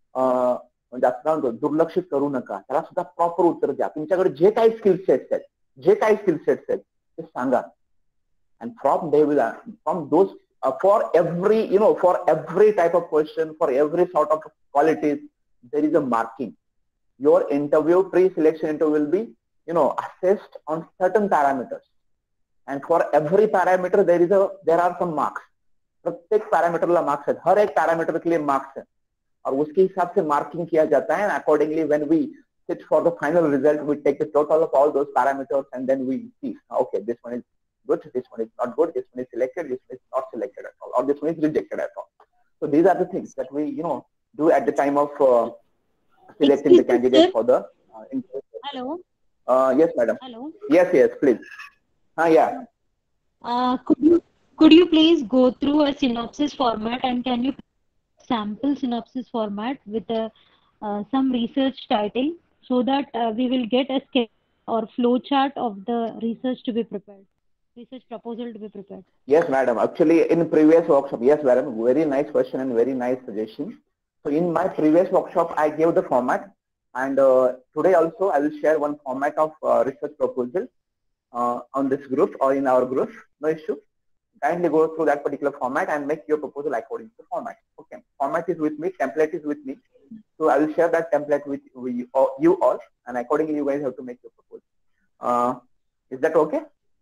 म्हणजे असं दुर्लक्षित करू नका. त्याला सुद्धा प्रॉपर उत्तर द्या. तुमच्याकडे जे काही स्किल सेट्स आहेत, ते सांगा. And from they will, from those, for every, you know, for every type of question, for every sort of qualities, there is a marking. Your interview, pre-selection interview will be, you know, assessed on certain parameters. And for every parameter, there are some marks. प्रत्येक parameter ला marks है, हर एक parameter के लिए marks है, और उसके हिसाब से मार्किंग किया जाता है. Accordingly, when we sit for the final result, we take the total of all those parameters, and then we see, okay, this one is good, this one is not good, this one is selected, this one is not selected at all, or this one is rejected at all. So these are the things that we, you know, do at the time of selecting the candidate for the interview. Hello. Yes, madam. Hello. Yes, please. Yeah. Could you please go through a synopsis format, and can you sample synopsis format with some research title, so that we will get a schedule or flow chart of the research to be prepared, research proposal to be prepared? Yes, madam. Actually, in previous workshop, yes, madam. Very nice question and very nice suggestion. So in my previous workshop, I gave the format, and today also I will share one format of research proposal on this group or in our group. No issue. Kindly go through that particular format and make your proposal according to the format. Okay. Format is with me. Template is with me. So I will share that template with you all, and accordingly you guys have to make your proposal. Is that okay?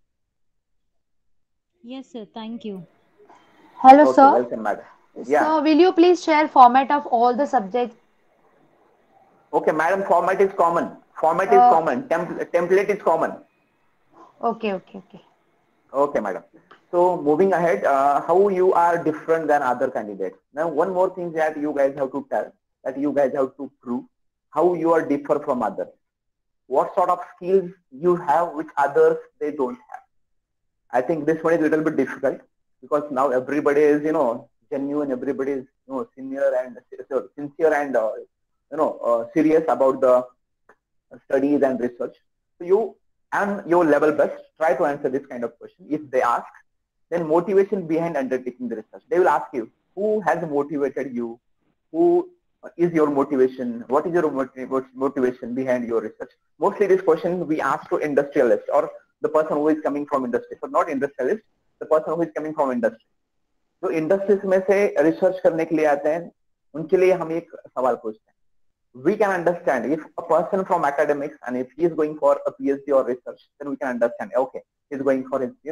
Yes, sir. Thank you. Hello, Okay, sir. welcome, madam. Yeah. Sir, will you please share format of all the subjects? Okay, madam, format is common. Format is common. Template is common. Okay. Okay, madam. So moving ahead, how you are different than other candidates. Now, one more thing that you guys have to tell, that you guys have to prove how you are different from others. What sort of skills you have which others they don't have. I think this one is a little bit difficult because now everybody is, genuine, everybody is, sincere and serious about the studies and research. So you and your level best try to answer this kind of question. If they ask, then motivation behind undertaking the research. They will ask you, who has motivated you? Who is your motivation? What is your motivation behind your research? Mostly this question we ask to industrialists or the person who is coming from industry. So not industrialist, the person who is coming from industry. जो industries में से research करने के लिए आते हैं उनके लिए हम एक सवाल पूछते हैं. We can understand if a person from academics and if he is going for a PhD or research, then we can understand, okay, he's going for his,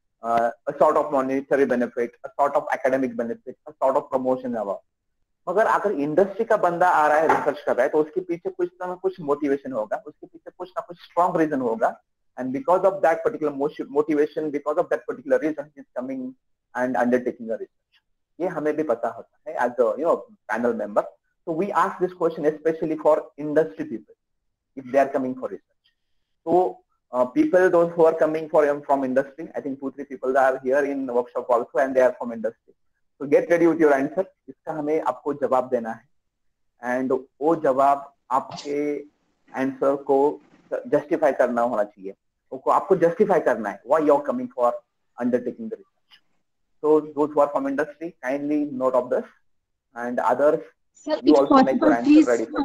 a sort of monetary benefit, a sort of academic benefit, a sort of promotion above. मगर अगर industry का बंदा आ रहा है research कर रहा है तो उसके पीछे कुछ ना कुछ मोटिवेशन होगा, उसके पीछे कुछ ना कुछ स्ट्रॉन्ग रीजन होगा, and because of that particular motivation, because of that particular reason, he is coming and undertaking a research. ये हमें भी पता होता है as a panel member. So we ask this question especially for industry people if they are coming for research. So people, those who are coming from industry, I think 2-3 people are here in the workshop also and they are from industry. So get ready with your answer. इसका हमें आपको जवाब देना है and वो जवाब आपके answer को जस्टिफाई करना होना चाहिए. आपको जस्टिफाई करना है why you are coming for undertaking the research. So those who are from industry, kindly note of this, and others, sir, you if also possible, make your answer please, ready.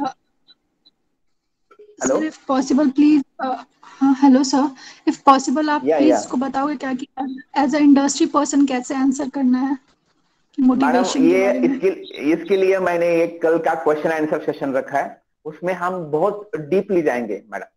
Hello? Sir, if possible, please. Hello, sir. If possible, आप Yeah, please yeah. इसको बताओगे क्या कि as a industry person कैसे answer करना है madam motivation के बारे में. इसके लिए मैंने एक कल का क्वेश्चन आंसर सेशन रखा है, उसमें हम बहुत डीपली जाएंगे मैडम.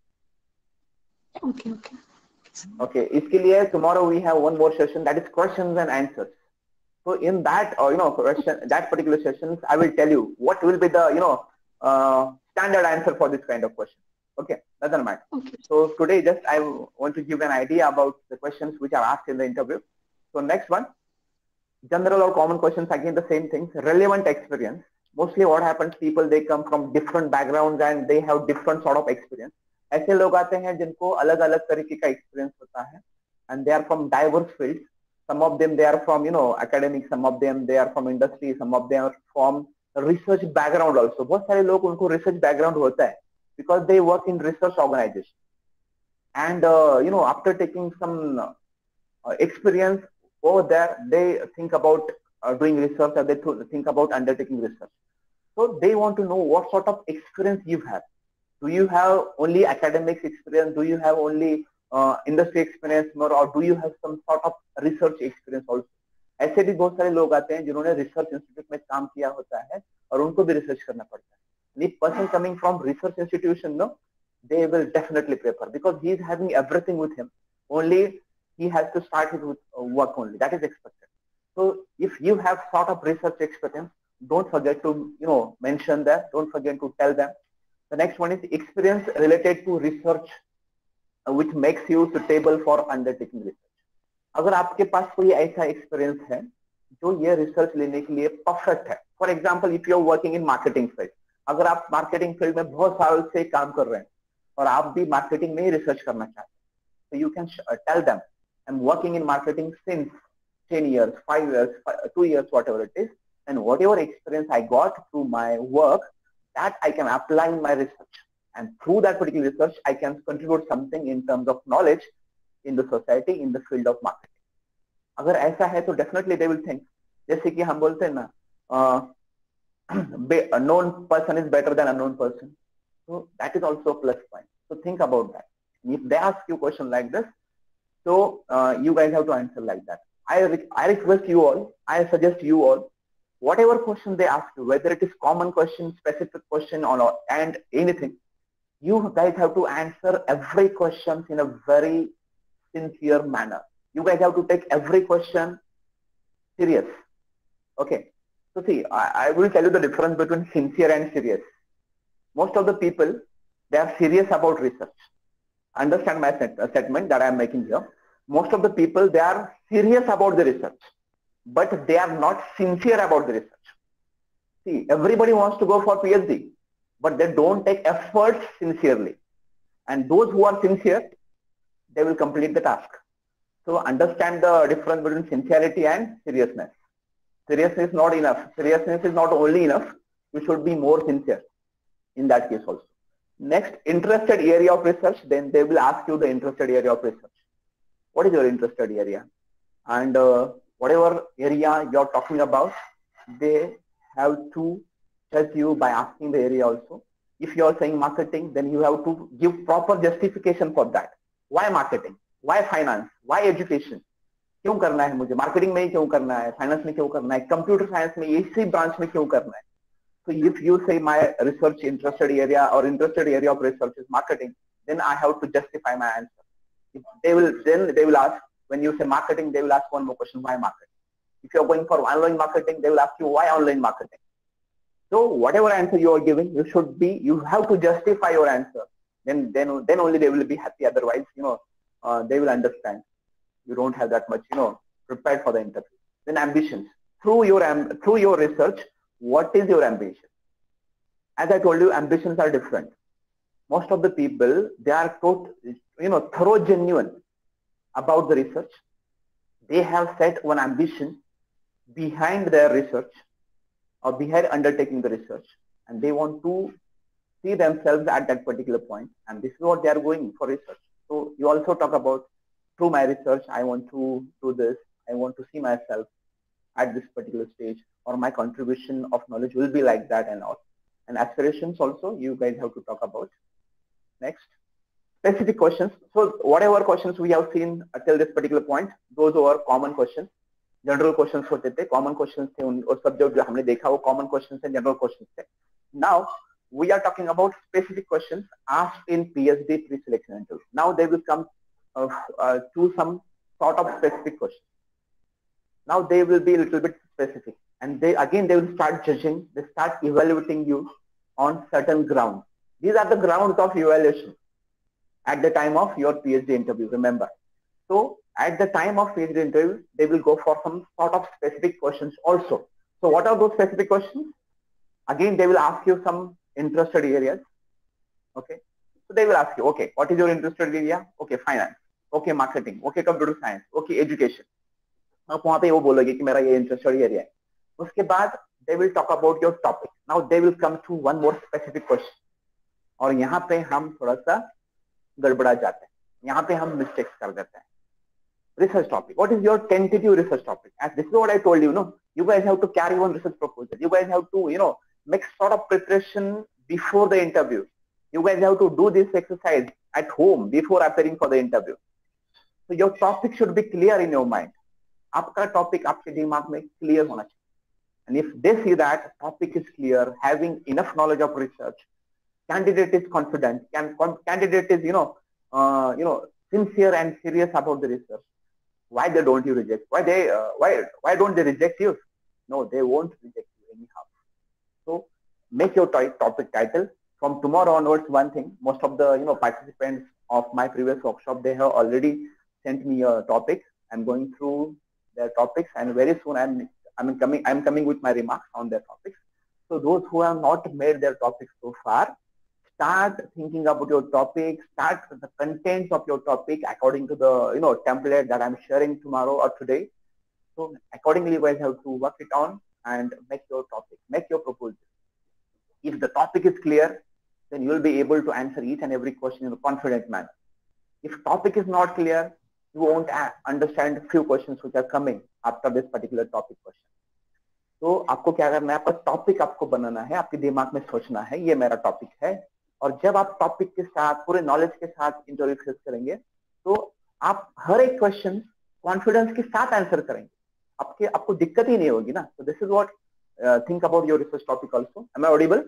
Okay, इसके लिए tomorrow we have one more session, that is questions and answers. So in that that particular sessions, I will tell you what will be the standard answer for this kind of question. Okay, doesn't matter. Okay. So today just I want to give an idea about the questions which are asked in the interview. So next one, general or common questions, again the same things. Relevant experience. Mostly what happens, people they come from different backgrounds and they have different sort of experience. ऐसे लोग आते हैं जिनको अलग अलग तरीके का experience होता है and they are from diverse fields. Some of them they are from academic, some of them they are from industry, some of them are from research background also. बहुत सारे लोग उनको research background होता है because they work in research organization and after taking some experience over there, they think about doing research or they think about undertaking research. So they want to know what sort of experience you have. Do you have only academics experience? Do you have only industry experience more, or do you have some sort of research experience also? ऐसे भी बहुत सारे लोग आते हैं जिन्होंने research institute में काम किया होता है और उनको भी रिसर्च करना पड़ता है. If person coming from research institution, they will definitely prefer because he is having everything with him. Only he has to start his work only. That is expected. So if you have sort of research experience, don't forget to mention that. Don't forget to tell them. The next one is experience related to research, which makes you suitable for undertaking research. अगर आपके पास कोई ऐसा experience है जो ये research लेने के लिए परफेक्ट है. For example, if you are working in marketing field, अगर आप मार्केटिंग फील्ड में बहुत साल से काम कर रहे हैं और आप भी मार्केटिंग में ही रिसर्च करना चाहते हैं, so you can tell them I'm working in marketing since 10 years, 5 years, 2 years, whatever it is, and whatever experience I got through my work, that I can apply in my research, and through that particular research I can contribute something in terms of knowledge in the society, in the field of marketing. अगर ऐसा है तो definitely they will think, जैसे कि हम बोलते हैं ना, a known person is better than a known person, so that is also a plus point. So think about that. If they ask you question like this, so you guys have to answer like that. I request you all, I suggest you all, whatever question they ask you, whether it is common question, specific question, or and anything, you guys have to answer every question in a very sincere manner. You guys have to take every question serious. Okay. So see, I will tell you the difference between sincere and serious. Most of the people, they are serious about research. Understand my statement that I am making here. Most of the people, they are serious about the research, but they are not sincere about the research. See, everybody wants to go for PhD, but they don't take efforts sincerely. And those who are sincere, they will complete the task. So understand the difference between sincerity and seriousness. Seriousness is not enough. Seriousness is not only enough. You should be more sincere in that case also. Next, interested area of research. Then they will ask you the interested area of research. What is your interested area? And whatever area you are talking about, they have to judge you by asking the area also. If you are saying marketing, then you have to give proper justification for that. Why marketing? Why finance? Why education? क्यों करना है मुझे marketing में ही क्यों करना है, finance में क्यों करना है, कंप्यूटर साइंस में इसी ब्रांच में क्यों करना है? So if you say my research interested area or interested area of research is marketing, then I have to justify my answer. If they will ask, when you say marketing, they will ask one more question, why marketing? If you are going for online marketing, they will ask you why online marketing. So whatever answer you are giving, you have to justify your answer. Then only they will be happy. Otherwise, they will understand you don't have that much, prepared for the interview. Then ambitions. Through your research, what is your ambition? As I told you, ambitions are different. Most of the people, they are thorough genuine about the research. They have set one ambition behind their research or behind undertaking the research, and they want to see themselves at that particular point, and this is what they are going for research. So you also talk about, through my research, I want to do this, I want to see myself at this particular stage, or my contribution of knowledge will be like that and all. And aspirations also, you guys have to talk about. Next, specific questions. So whatever questions we have seen till this particular point, those were common questions. General questions होते थे, common questions थे, और subject जो हमने देखा वो common questions and general questions थे. Now we are talking about specific questions asked in PhD pre-selection interview. Now they will come to some sort of specific questions. Now they will be a little bit specific, and they will start judging, they start evaluating you on certain grounds. These are the grounds of evaluation at the time of your PhD interview, remember. So at the time of PhD interview, they will go for some sort of specific questions also. So what are those specific questions? Again, they will ask you some interested areas. Okay. So they will ask you, okay, what is your interested area? Okay, finance. Okay, marketing. Okay, computer science. Okay, education. आप वहाँ पे वो बोलोगे कि मेरा ये interested area है. उसके बाद they will talk about your topic. Now they will come to one more specific question. और यहाँ पे हम थोड़ा सा गड़बड़ा जाते हैं. यहाँ पे हम mistakes कर देते हैं. Research topic. What is your tentative research topic? And this is what I told you. You guys have to carry one research proposal. You guys have to, make sort of preparation before the interview. You guys have to do this exercise at home before appearing for the interview. So your topic should be clear in your mind. आपका topic आपके दिमाग में clear होना चाहिए. And if they see that topic is clear, having enough knowledge of research, candidate is confident, candidate is sincere and serious about the research, why don't you reject? Why don't they reject you? No, they won't reject you anyhow. So make your topic title. From tomorrow onwards, one thing, most of the participants of my previous workshop, they have already sent me a topic. I'm going through their topics, and very soon I'm coming with my remarks on their topics. So those who have not made their topics so far, start thinking about your topic, start the contents of your topic according to the template that I'm sharing tomorrow or today. So accordingly, you guys have to work it on and make your topic, make your proposal. If the topic is clear, then you will be able to answer each and every question in a confident manner. If topic is not clear, you won't understand few questions which are coming after this particular topic question. तो आपको क्या करना है, आपका topic आपको बनाना है, आपके दिमाग में सोचना है ये मेरा टॉपिक है, और जब आप टॉपिक के साथ पूरे नॉलेज के साथ इंटरव्यू फेस करेंगे तो आप हर एक क्वेश्चन कॉन्फिडेंस के साथ आंसर करेंगे, आपको दिक्कत ही नहीं होगी ना. So this is what think about your research topic also. Am I audible?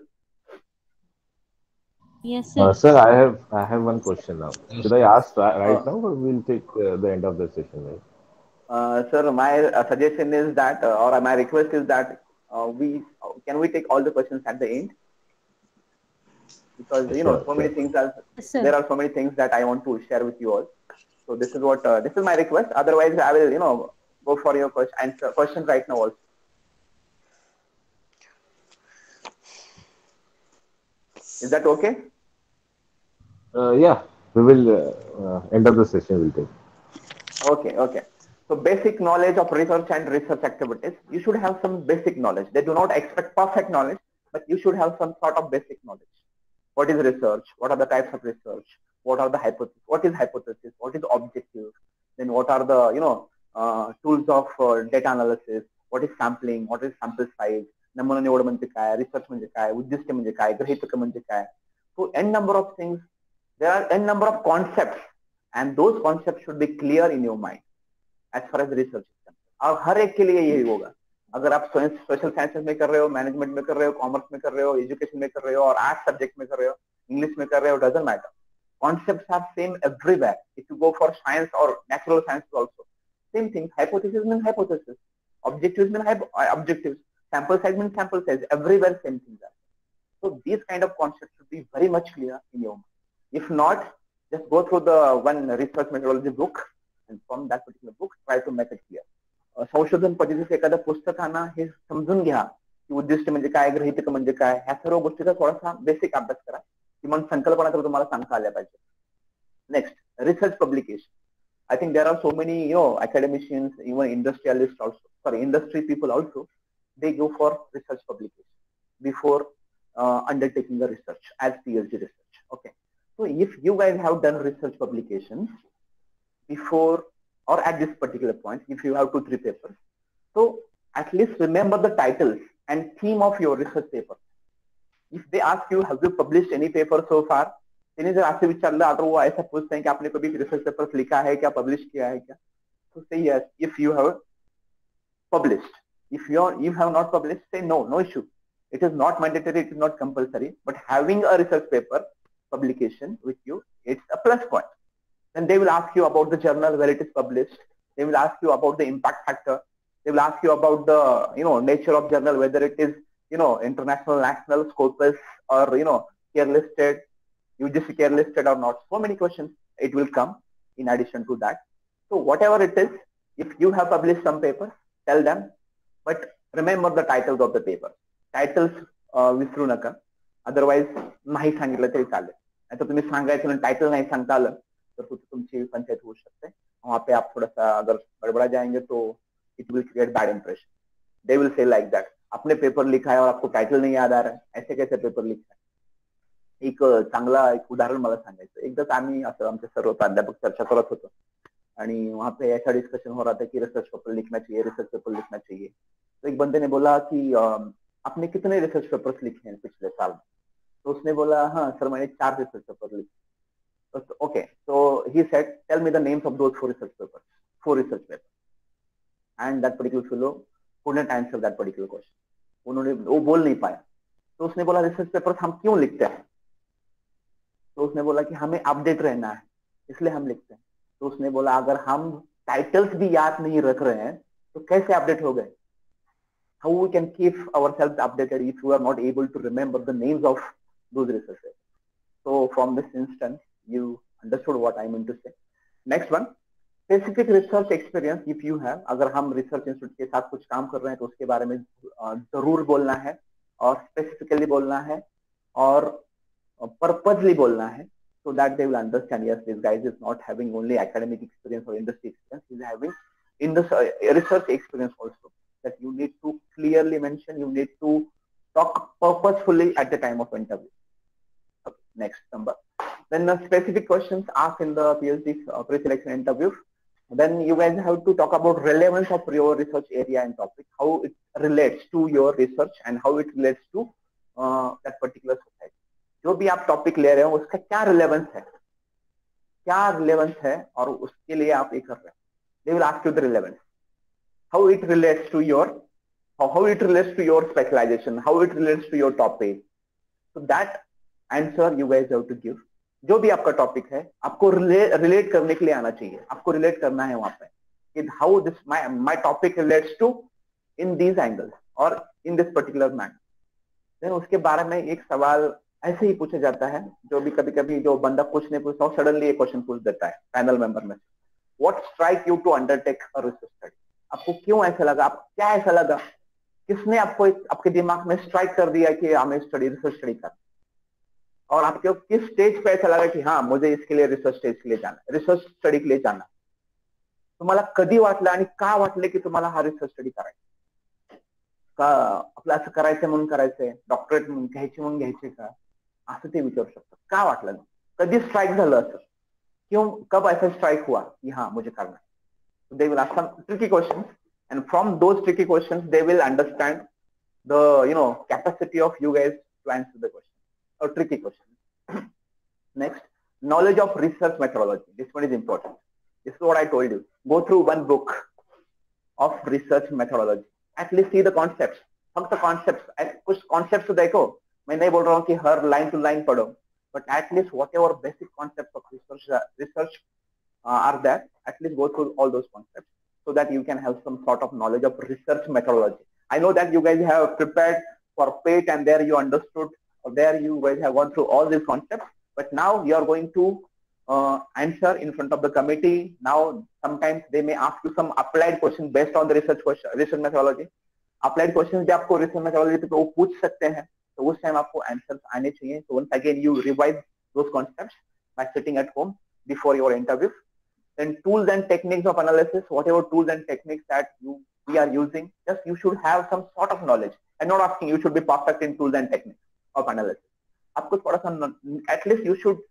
Yes, sir. Sir, I have one question now. Should I ask right now, or we'll take the end of the session? Right? Sir, my suggestion is that, or my request is that can we take all the questions at the end? Because many things there are so many things that I want to share with you all. So this is what this is my request. Otherwise, I will go for your questions right now also. Is that okay? Yeah, we will end of the session. We'll take. Okay. So basic knowledge of research and research activities. You should have some basic knowledge. They do not expect perfect knowledge, but you should have some sort of basic knowledge. What is research? What are the types of research? What are the hypotheses? What is hypothesis? What is objective? Then what are the tools of data analysis? What is sampling? What is sample size? नमुना निवड म्हणजे काय? Research म्हणजे काय? उद्दिष्ट म्हणजे काय? गृहीतक म्हणजे काय? So n number of things. There are n number of concepts, and those concepts should be clear in your mind. As far as research is concerned, और हर एक के लिए यही होगा. अगर आप सोशल साइंसेस में कर रहे हो, मैनेजमेंट में कर रहे हो, कॉमर्स में कर रहे हो, एजुकेशन में कर रहे हो, और आर्ट्स सब्जेक्ट में कर रहे हो, इंग्लिश में कर रहे हो, doesn't matter. Concepts are same everywhere. If you go for science or natural sciences also, same thing. Hypothesis means hypothesis. Objectives mean objectives. Sample size means sample size. Everywhere same things are. So these kind of concepts should be very much clear in your mind. If not, just go through the one research methodology book, and from that particular book try to make it clear. संशोधन पद्धतीचं एखादं पुस्तक आणा, हे समजून घ्या की उद्दिष्ट म्हणजे काय, गृहीतक म्हणजे काय, ह्या सर्व गोष्टीचा थोडासा बेसिक अभ्यास करा, की मग संकल्पना तर तुम्हाला सांगता आल्या पाहिजे. Next, research publication. I think there are so many academicians, even industrialists also, industry people also, they go for research publication before undertaking the research as PhD research. Okay, so if you guys have done research publications before or at this particular point, if you have 2-3 papers, so at least remember the titles and theme of your research paper. If they ask you, have you published any paper so far, then जर आपसे विचारलं, अगर वो ऐसा पूछते हैं कि आपने कभी रिसर्च पेपर लिखा है क्या, पब्लिश किया है क्या, तो say yes if you have published. If you have not published, say no issue. It is not mandatory, it is not compulsory, but having a research paper publication with you, it's a plus point. Then they will ask you about the journal where it is published. They will ask you about the impact factor. They will ask you about the nature of journal, whether it is international, national, Scopus, or care listed, UGC care listed or not. So many questions it will come in addition to that. So whatever it is, if you have published some paper, tell them, but remember the titles of the paper. Titles विसरू नका, otherwise नाही सांगितलं तरी चालेल. नाही तर तुम्ही सांगायचं टाइटल नाही सांगता आलं तर तुमची पंचायत होऊ शकते. वहां पे आप थोड़ा सा अगर गड़बड़ा जाएंगे तो it will create bad impression. They will say like that, आपने पेपर लिखा है और आपको टाइटल नहीं याद आ रहा है, ऐसे कैसे पेपर लिखा है. एक चांगला एक उदाहरण मला सांगायचं. एकदाच आम्ही असं आमचे सर्व प्राध्यापक चर्चा करत होतो आणि वहां पे ऐसा डिस्कशन हो रहा था कि रिसर्च पेपर लिखना चाहिए, रिसर्च पेपर लिखना चाहिए. तो एक बंदे ने बोला कि आपने कितने रिसर्च पेपर्स लिखे हैं पिछले साल में. तो उसने बोला, हाँ सर मैंने 4 रिसर्च पेपर लिखे. Okay, so he said, tell me the names of those 4 research papers. 4 research papers. And that particular fellow couldn't answer that particular question. वो बोल नहीं पाया. तो उसने बोला रिसर्च पेपर्स हम क्यों लिखते हैं. तो उसने बोला कि हमें अपडेट रहना है इसलिए हम लिखते हैं. तो उसने बोला अगर हम टाइटल्स भी याद नहीं रख रहे हैं तो कैसे अपडेट हो गए. How we can keep ourselves updated if we are not able to remember the names of those researchers. So from this instance, you understood what I meant to say. Next one, specific research experience if you have. अगर हम research institute के साथ कुछ काम कर रहे हैं तो उसके बारे में जरूर बोलना है और specifically बोलना है. और पर्पजली बोलना है, so that they will understand, yes, this guy is not having only academic experience or industry experience, he is having research experience also. That you need to clearly mention, you need to talk purposefully at the time of interview. Okay, next number. Then the specific questions asked in the PhD pre-selection interview. Then you guys have to talk about relevance of your research area and topic, how it relates to your research and how it relates to that particular society. जो भी आप topic ले रहे हो उसका क्या relevance है, और उसके लिए आप ये कर रहे हो. They will ask you the relevance, how it relates to your specialization, how it relates to your topic. So that answer you guys have to give. जो भी आपका टॉपिक है आपको रिलेट करने के लिए आना चाहिए, आपको रिलेट करना है वहां पे कि how this my topic relates to in these angles और in this particular manner. Then उसके बारे में एक सवाल ऐसे ही पूछा जाता है, जो भी कभी कभी जो बंदा कुछ नहीं पूछता सडनली एक क्वेश्चन पूछ देता है पैनल मेंबर में. What strike you to undertake a research study? आपको क्यों ऐसा लगा, आप क्या ऐसा लगा, किसने आपको आपके दिमाग में स्ट्राइक कर दिया कि हमें रिसर्च स्टडी करना, और आपके किस स्टेज पे ऐसा लगा की हाँ मुझे इसके लिए रिसर्च स्टेज के लिए जाना, रिसर्च स्टडी के लिए जाना. तुम्हाला कधी वाटलं आणि का वाटले की तुम्हाला हा रिसर्च स्टडी करायचा, का आपलं असं करायचं म्हणून करायचंय, डॉक्टरेट म्हणून घ्यायची म्हणून घ्यायचे का, असं ते विचारू शकतात. का वाटलं, कधी स्ट्राइक झालं असं, क्यों, कब ऐसा स्ट्राइक हुआ कि हाँ मुझे करना है. So they will ask some tricky questions, and from those tricky questions they will understand the capacity of you guys to answer the question or tricky question. Next, knowledge of research methodology. This one is important. This is what I told you. Go through one book of research methodology. At least see the concepts. फक्त concepts. कुछ concepts तो देखो. मैं नहीं बोल रहा हूँ कि हर line to line पढ़ो. But at least whatever basic concepts of research are there, at least go through all those concepts so that you can have some sort of knowledge of research methodology. I know that you guys have prepared for PATE and there you understood, or there you guys have gone through all these concepts, but now you are going to answer in front of the committee. Now sometimes they may ask you some applied questions based on the research methodology. Applied questions भी आपको research methodology पे वो पूछ सकते हैं, तो उस time आपको आंसर्स आने चाहिए. So once again you revise those concepts by sitting at home before your interview. Then tools and techniques of analysis, whatever tools and techniques that we are using, just you should have some sort of knowledge. I'm not asking you should be perfect in tools and techniques of analysis. आपको थोड़ा सा, at least you should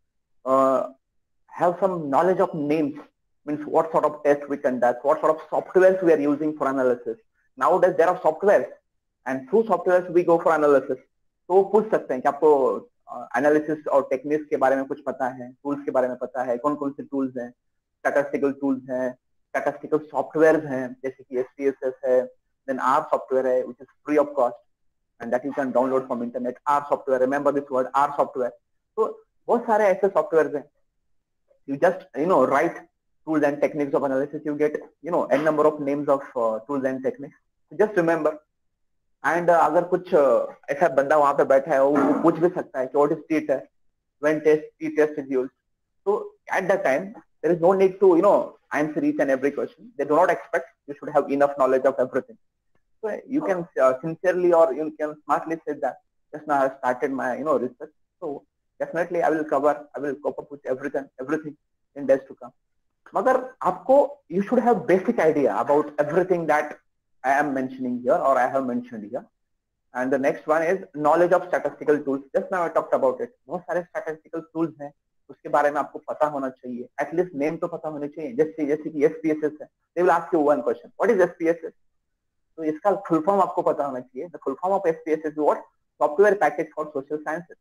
have some knowledge of names, means what sort of tests we conduct, what sort of softwares we are using for analysis. Nowadays there are softwares, and through softwares we go for analysis. तो पूछ सकते हैं कि आपको analysis और techniques के बारे में कुछ पता है, टूल्स के बारे में पता है, कौन कौन से टूल्स हैं, स्टैटिस्टिकल टूल्स हैं, स्टैटिस्टिकल सॉफ्टवेयर्स हैं, जैसे कि SPSS है, देन R सॉफ्टवेयर है which is free of cost and that you can download from internet. R software, remember this word, R software. तो बहुत सारे ऐसे सॉफ्टवेयर्स हैं. You just write tools and techniques of analysis, you get n number of names of tools and techniques. So just remember. And अगर कुछ ऐसा बंदा वहां पे बैठा है वो पूछ भी सकता है कि what is t-test, when t-test is used. So at that time there is no need to answer each and every question. They do not expect you should have enough knowledge of everything. So you can sincerely or you can smartly say that just now I started my research. So definitely I will cope up with everything in days to come. मगर आपको you should have basic idea about everything that I am mentioning here or I have mentioned here. And the next one is knowledge of statistical tools. Just now I talked about it. बहुत सारे statistical tools हैं, उसके बारे में आपको पता होना चाहिए. At least name तो पता होने चाहिए. जैसे कि SPSS है. They will ask you one question. What is SPSS? तो इसका full form आपको पता होना चाहिए. The full form of SPSS is what? Software Package for Social Sciences.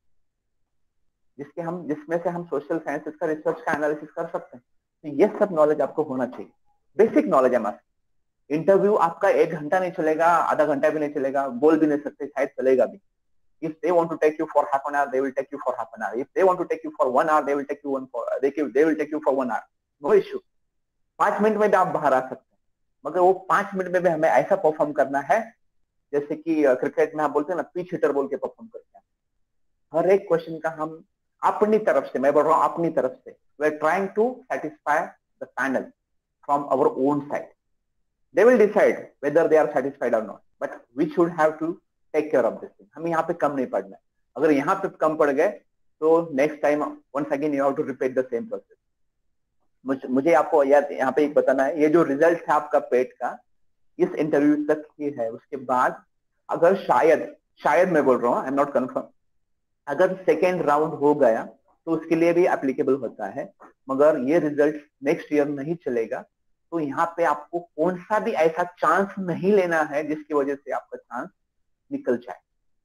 जिसमें से हम सोशल साइंसेस का रिसर्च का एनालिसिस कर सकते हैं. तो ये सब नॉलेज आपको होना चाहिए. बेसिक नॉलेज है मस्त. इंटरव्यू आपका 1 घंटा नहीं चलेगा, आधा घंटा भी नहीं चलेगा, बोल भी नहीं सकते, शायद चलेगा भी. If they want to take you for half an hour, they will take you for half an hour. If they want to take you for 1 hour, they will take you for 1 hour. No issue. 5 minute में भी आप बाहर आ सकते हैं, मगर वो 5 minute में भी हमें ऐसा परफॉर्म करना है जैसे कि क्रिकेट में आप बोलते हैं ना, पिच हिटर बोल के परफॉर्म करते हैं. हर एक क्वेश्चन का हम अपनी तरफ से, मैं बोल रहा हूँ अपनी तरफ से, we are trying to satisfy the panel from our own side. They will decide whether they are satisfied or not, but we should have to take care of this thing. हम यहाँ पे कम नहीं पढ़ना है. अगर यहाँ पे कम पड़ गए So next time, once again, you have to repeat the same process. मुझे आपको यार यहाँ पे एक बताना है, ये जो रिजल्ट है आपका पेट का इस इंटरव्यू तक ही है. उसके बाद अगर शायद मैं बोल रहा हूँ, आई एम नॉट कंफर्म, अगर सेकेंड राउंड हो गया तो उसके लिए भी एप्लीकेबल होता है. मगर ये रिजल्ट नेक्स्ट ईयर नहीं चलेगा. तो यहाँ पे आपको कौन सा भी ऐसा चांस नहीं लेना है जिसकी वजह से आपका चांस निकल जाए.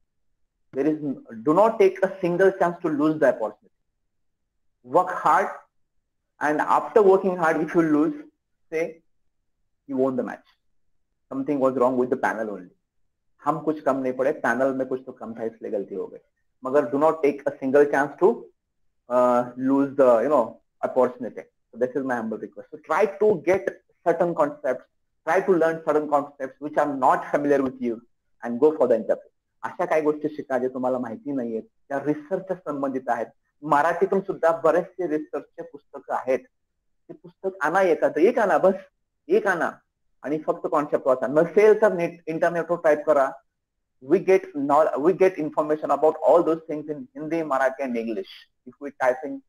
Do not take a single chance to lose the opportunity. Work hard, and after working hard, if you lose, say you won the match. Something was wrong with the panel only. हम कुछ कम नहीं पड़े, panel में कुछ तो कम था इसलिए गलती हो गई. मगर do not take a single chance to lose the opportunity. So this is my humble request. So try to get certain concepts, try to learn certain concepts which are not familiar with you, and go for the interview. अशा काही गोष्टी शिका जे तुम्हाला माहिती नाहीये, त्या research संबंधित आहेत. मराठीतून सुद्धा बरेचसे रिसर्चचे पुस्तकं आहेत. ते पुस्तक आणा, एखादं एक आणा, बस एक आणा आणि फक्त कॉन्सेप्ट वाचा. नसेल तर इंटरनेटवर टाइप करा. We get information about all those things in Hindi, Marathi, and English if we type in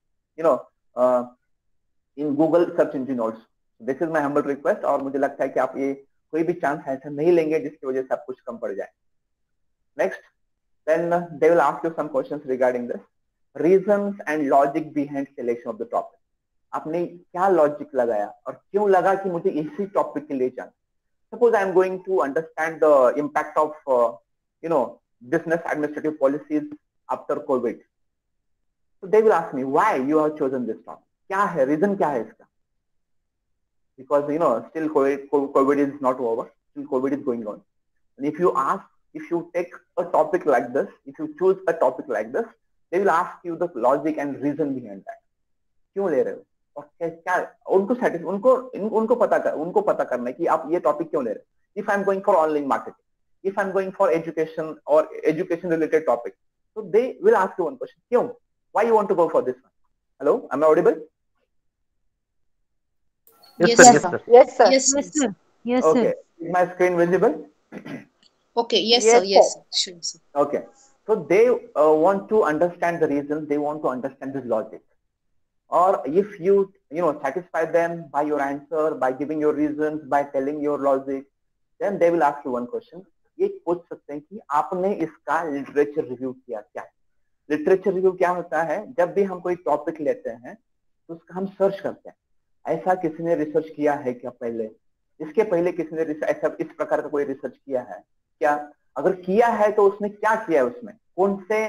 in Google search engine also. This is my humble request. और मुझे लगता है कि आप ये कोई भी चांस ऐसा नहीं लेंगे जिसकी वजह से आप कुछ कम पड़ जाए. Next, then they will ask you some questions regarding this. Reasons and logic behind selection of the topic. आपने क्या लॉजिक लगाया और क्यों लगा कि मुझे इसी टॉपिक के लिए जाना. Suppose I am going to understand the impact of business administrative policies after COVID. So they will ask me why you have chosen this topic. क्या है, reason क्या है इसका? Because still COVID is not over. Still COVID is going on. And if you take a topic like this, if you choose a topic like this, they will ask you the logic and reason behind that. क्यों ले रहे हो और क्या उनको पता करना है कि आप ये टॉपिक क्यों ले रहे हो. If I'm going for online marketing, if I'm going for education or education related topic, so they will ask you one question. क्यों? Why you want to go for this one? Hello, am I audible? Yes, sir. Yes, sir. Yes, sir. Yes, sir. Yes, Okay. sir. Is my screen visible? Okay. Yes, Yes, sir. Yes. Sure, sir. Okay. So they want to understand the reasons. They want to understand this logic. Or if you satisfy them by your answer, by giving your reasons, by telling your logic, then they will ask you one question. ये पूछ सकते हैं कि आपने इसका literature review किया क्या. Literature review क्या होता है? जब भी हम कोई टॉपिक लेते हैं तो उसका हम सर्च करते हैं. ऐसा किसी ने रिसर्च किया है क्या पहले? इसके पहले किसी ने ऐसा इस प्रकार का कोई रिसर्च किया है क्या? अगर किया है तो उसने क्या किया है, उसमें कौन से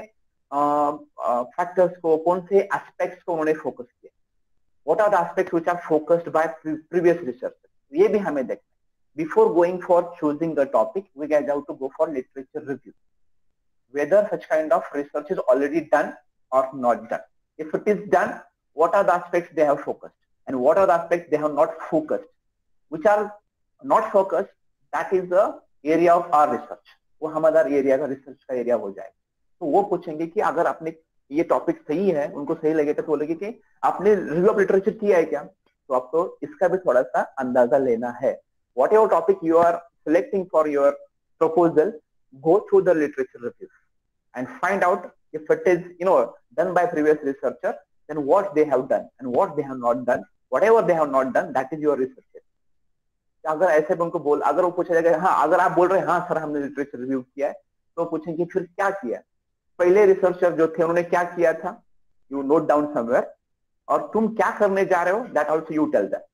फैक्टर्स को, कौन से एस्पेक्ट्स को उन्होंने फोकस किया. What are the aspects which are focused by previous research. ये भी हमें देखना है. Before going for choosing the topic, we get out to go for literature review. Whether such kind of research is already done or not done. If it is done, what are the aspects they have focused and what are the aspects they have not focused. Which are not focused, that is the area of our research. वो हमारा area का research का area हो जाएगा. तो वो पूछेंगे कि अगर आपने ये टॉपिक सही है, उनको सही लगेगा तो बोलेंगे कि आपने रिव्यू ऑफ लिटरेचर किया है क्या. तो आपको इसका भी थोड़ा सा अंदाजा लेना है. Whatever topic you are selecting for your proposal, go through the literature reviews and find out if it is done by previous researcher, then what they have done and what they have not done. Whatever they have not done, that is your research. अगर ऐसे भी उनको अगर वो पूछा जाएगा हाँ, अगर आप बोल रहे हैं हाँ सर हमने लिटरेचर रिव्यू किया है, तो पूछेंगे फिर क्या किया. पहले रिसर्चर जो थे उन्होंने क्या किया था, यू नोट डाउन समवेयर. और तुम क्या करने जा रहे हो, that also you tell that.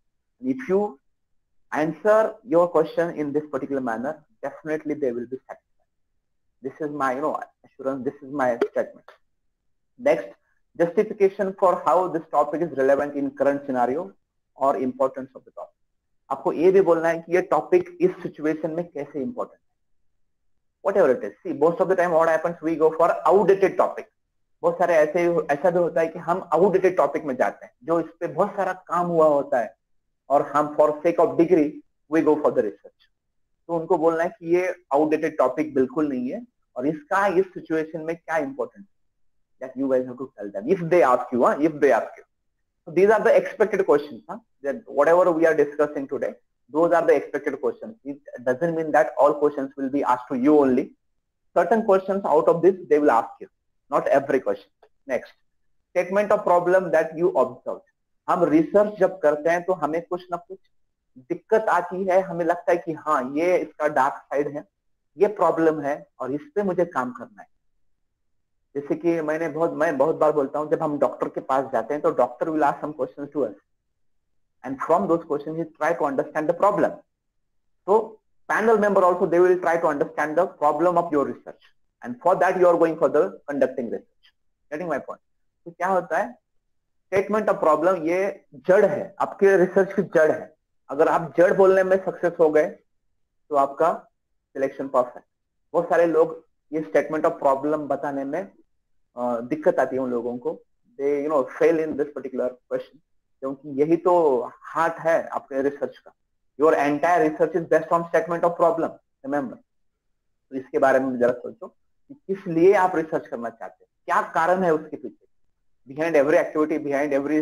If you answer your question in this particular manner, definitely they will be satisfied. This is my assurance. This is my statement. Next, justification for how this topic is relevant in current scenario or importance of the topic. आपको ये भी बोलना है कि ये topic इस situation में कैसे इंपॉर्टेंट है. Whatever it is. See, most of the time what happens, we go for outdated topic. बहुत सारे ऐसा भी होता है कि हम outdated टॉपिक में जाते हैं जो इस पे बहुत सारा काम हुआ होता है और हम for sake of degree we go for the research. तो उनको बोलना है कि ये आउटडेटेड टॉपिक बिल्कुल नहीं है और इसका इस सिचुएशन में क्या इंपॉर्टेंट है. That you guys have to tell them if they ask you. If they ask you, so these are the expected questions. That whatever we are discussing today, those are the expected questions. It doesn't mean that all questions will be asked to you only. Certain questions out of this they will ask you, not every question. Next, statement of problem that you observe. हम research जब करते हैं तो हमें कुछ ना कुछ दिक्कत आती है, हमें लगता है कि हाँ ये इसका डार्क साइड है, ये प्रॉब्लम है और इस पे मुझे काम करना है। जैसे कि मैं बहुत बार बोलता हूँ, जब हम डॉक्टर के पास जाते हैं तो doctor will ask some questions to us and from those questions he try to understand the problem. So panel member also, they will try to understand the problem of your research, and for that you are going for the conducting research. Getting my point? तो क्या होता है, statement of problem ये जड़ है, आपके research की जड़ है। अगर आप जड़ बोलने में सक्सेस हो गए तो आपका सिलेक्शन पास है। बहुत सारे लोग ये स्टेटमेंट ऑफ प्रॉब्लम बताने में दिक्कत आती है उन लोगों को, they fail in this particular question, क्योंकि यही तो हार्ट है आपके रिसर्च का। Your entire research is based on statement of problem, remember. तो इसके बारे में जरा सोचो कि किस लिए आप रिसर्च करना चाहते हैं, क्या कारण है उसके पीछे। Behind every activity, behind every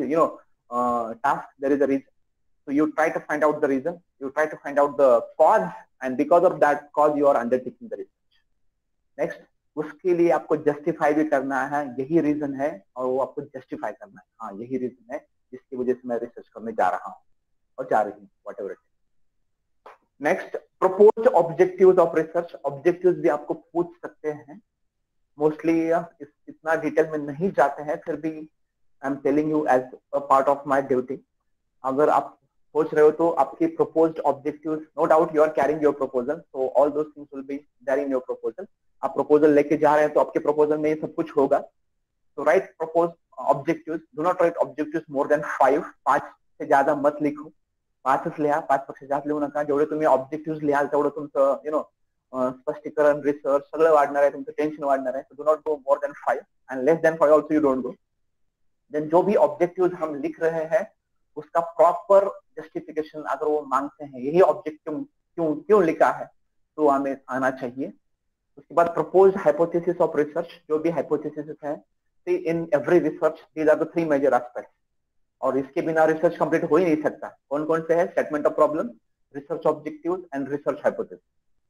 task there is a reason. So you try to find out the reason, you try to find out the cause, and because of that cause you are undertaking the research. Next, उसके लिए आपको justify भी करना है, यही reason है और वो आपको जस्टिफाई करना है, हाँ यही रीजन है जिसकी वजह से मैं रिसर्च करने जा रहा हूँ और जा रही हूँ, whatever it is. Next, propose objectives of research. Objectives भी आपको पूछ सकते हैं, मोस्टली इतना डिटेल में नहीं जाते हैं, फिर भी I am telling you as a part of my duty. अगर आप सोच रहे हो तो आपकी proposed objectives, no doubt you are carrying your proposal, so all those things will be there in your proposal. आप प्रपोजल लेके जा रहे हैं तो आपके प्रपोजल में ये सब कुछ होगा। तो write propose objectives, do not write objectives more than 5, 5 से ज्यादा मत लिखो। 5च लिहा, 5 पेक्षा जास्त लिहू नका। जेवढे तुम्ही ऑब्जेक्टिव्स लिहाल तेवढं तुमचं स्पष्टीकरण, रिसर्च सगळं वाढणार आहे, तुमचं टेन्शन वाढणार आहे। Do not go more than 5 and less than 5 also you don't go. Then जो भी ऑब्जेक्टिव्स हम लिख रहे हैं उसका प्रॉपर जस्टिफिकेशन अगर वो मांगते हैं, यही ऑब्जेक्टिव क्यों लिखा है, तो हमें आना चाहिए। उसके बाद प्रपोज हाइपोथेसिस ऑफ रिसर्च, जो भी हाइपोथेसिस है, in every research these are the 3 major aspects, और इसके बिना रिसर्च कंप्लीट हो ही नहीं सकता। कौन कौन से है? Statement of problem, research objectives and research hypothesis.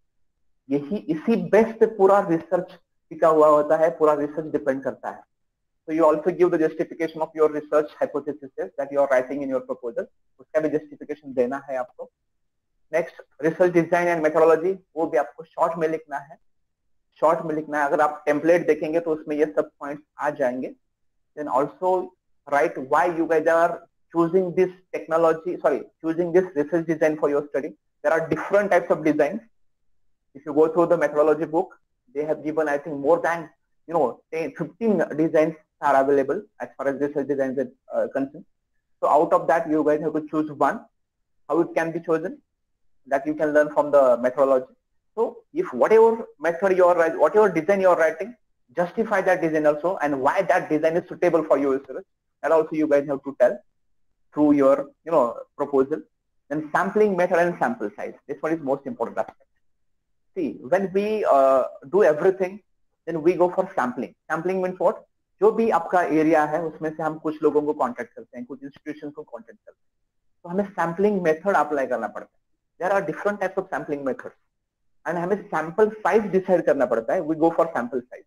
यही इसी बेस पे पूरा रिसर्च टिका हुआ होता है, पूरा रिसर्च डिपेंड करता है। So you also give the justification of your research hypothesis that you are writing in your proposal, उसका भी justification देना है आपको। Next, research design and methodology, वो भी आपको शॉर्ट में लिखना है, शॉर्ट में लिखना है। अगर आप टेम्पलेट देखेंगे तो उसमें ये सब पॉइंट्स आ जाएंगे। Then also write why you guys are choosing this technology, choosing this research design for your study. There are different types of designs. If you go through the methodology book, they have given I think more than 10, 15 designs are available as far as research design is concerned. So out of that you guys have to choose one. How it can be chosen, that you can learn from the methodology. So if whatever method you are writing, whatever design you are writing, justify that design also and why that design is suitable for your research. That also you guys have to tell through your proposal. Then sampling method and sample size, this one is most important aspect. See, when we do everything, then we go for sampling. Sampling means what? जो भी आपका area है उसमें से हम कुछ लोगों को कांटेक्ट करते हैं, कुछ इंस्टीट्यूशन को कांटेक्ट करते हैं, तो हमें सैम्पलिंग मेथड अप्लाई करना पड़ता है। There are different types of sampling methods and हमें सैंपल साइज डिसाइड करना पड़ता है। We go for sample size.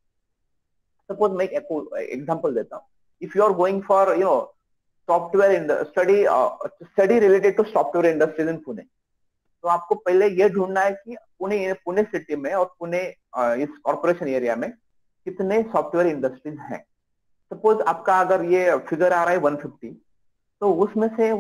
Suppose मैं एक एग्जांपल देता हूँ। If you are going for software study related to software industries in Pune, तो आपको पहले ये ढूंढना है कि पुणे सिटी में और पुणे इस कॉर्पोरेशन एरिया में कितने सॉफ्टवेयर इंडस्ट्रीज हैं। सपोज आपका अगर ये फिगर आ रहा है 150, तो उसमें से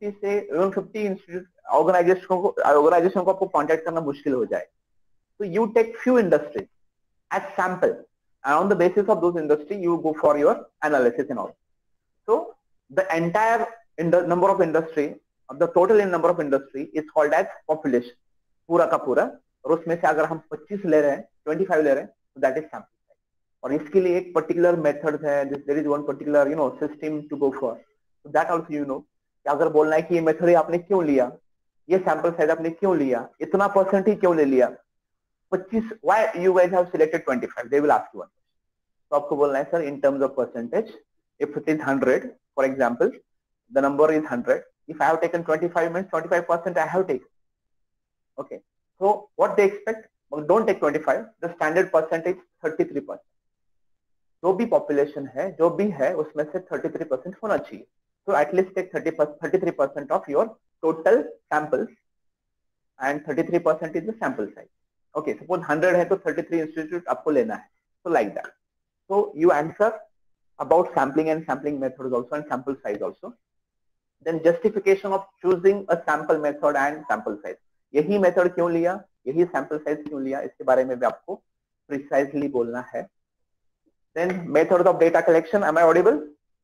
150 इंस्टीट्यूट ऑर्गेनाइजेशन को आपको कांटेक्ट करना मुश्किल हो जाए। तो you take few industries as sample and on the basis of those industry you go for your analysis and all. So the entire number of industry, the total in number of industry is called as population, पूरा का पूरा। और उसमें से अगर हम 25 ले रहे हैं, 25 ले रहे हैं, तो that is sample size. और इसके लिए एक पर्टिकुलर मेथड है, there is one particular system to go for. So that also कि अगर बोलना है कि ये मेथड आपने क्यों लिया, ये सैंपल साइज आपने क्यों लिया, इतना परसेंट ही क्यों ले लिया, 25, why you guys have selected 25, they will ask you one. तो आपको बोलना है sir in terms of percentage, if it is 100 for example, the number is 100, if I have taken 25 means 25% I have taken. Okay, so what they expect, well, don't take 25, the standard percentage 33%. जो भी population है जो भी है उसमें से 33% होना चाहिए. So at least take 33% of your total samples and 33% is the sample size. Okay, suppose 100 है तो 33 institute आपको लेना है. So like that. So you answer about sampling and sampling methods also and sample size also. Then justification of choosing a sample method and sample size. यही method क्यों लिया, यही sample size क्यों लिया, इसके बारे में भी आपको precisely बोलना है. Then methods of data collection. Am I audible?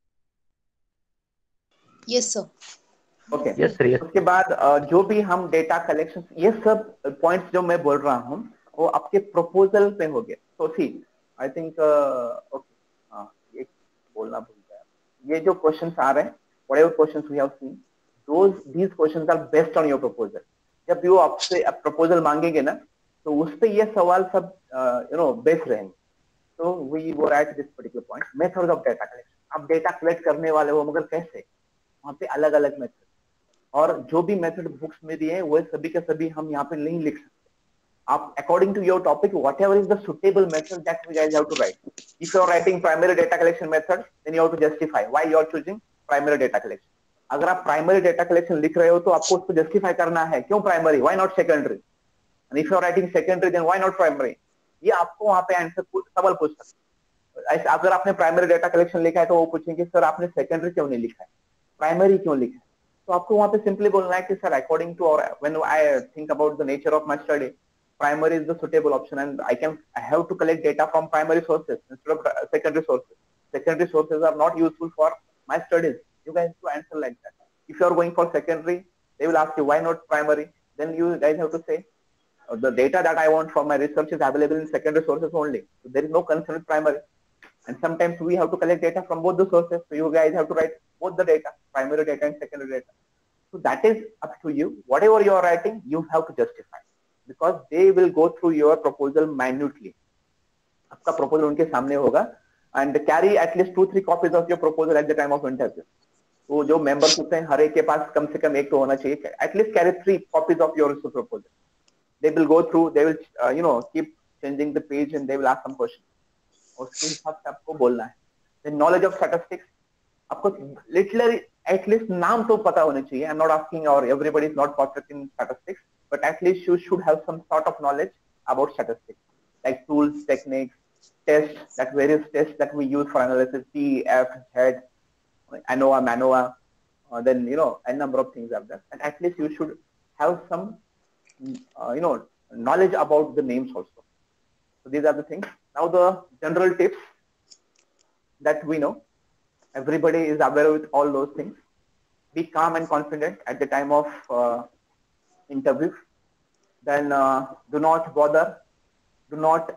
Yes, sir. Okay Yes, sir. Yes. उसके बाद जो भी हम डेटा कलेक्शन, ये सब पॉइंट्स जो मैं बोल रहा हूँ वो आपके प्रपोजल पे हो गया. तो सी आई थिंक ओके, ये बोलना भूल गया. ये जो क्वेश्चंस आ रहे हैं, whatever questions we have seen, these questions are based on your proposal. जब भी वो आपसे प्रपोजल मांगेंगे ना तो उस पे ये सवाल सब बेस्ड रहेंगे. तो we were at this particular point, methods of data collection. आप डेटा कलेक्ट करने वाले हो मगर कैसे, वहाँ पे अलग अलग मेथड, और जो भी मेथड बुक्स में दिए हैं वो सभी के सभी हम यहाँ पे नहीं लिख सकते. आप according to your topic whatever is the suitable method that we guys have to write. If you are writing primary data collection method then you have to justify why you are choosing primary data collection. अगर आप primary data collection लिख रहे हो तो आपको उसको justify करना है, क्यों primary, why not secondary, and if you are writing secondary then why not primary. ये आपको वहाँ पे आंसर सवाल पूछ सकते. अगर आपने प्राइमरी डेटा कलेक्शन लिखा है तो वो पूछेंगे सर आपने सेकेंडरी क्यों नहीं लिखा है, प्राइमरी क्यों लिखा है. तो आपको वहाँ पे सिंपली बोलना है कि सर अकॉर्डिंग टू और when I think about the nature of my study, primary is the suitable option and I have to collect data from primary sources instead of secondary sources. Secondary sources are not useful for my studies. You guys have to answer like that. If you are going for secondary, they will ask you why not primary. Then you guys have to say the data that I want for my research is available in secondary sources only. So there is no concern with primary. And sometimes we have to collect data from both the sources. So you guys have to write both the data, primary data and secondary data. So that is up to you. Whatever you are writing, you have to justify, because they will go through your proposal minutely. आपका proposal उनके सामने होगा, and carry at least 2-3 copies of your proposal at the time of interview. वो जो members होते हैं हर एक के पास कम से कम एक तो होना चाहिए. At least carry 3 copies of your proposal. They will go through. They will keep changing the page and they will ask some questions. उसके हिसाब से आपको बोलना है. Then knowledge of statistics. आपको literally at least नाम तो पता होना चाहिए. I'm not asking or everybody is not perfect in statistics, but at least you should have some sort of knowledge about statistics, like tools, techniques, tests, that various tests that we use for analysis, T, F, Z, ANOVA, MANOVA, then a number of things are there. And at least you should have some knowledge about the names also. So these are the things. Now the general tips that we know. Everybody is aware with all those things. Be calm and confident at the time of interviews. Then do not bother. Do not,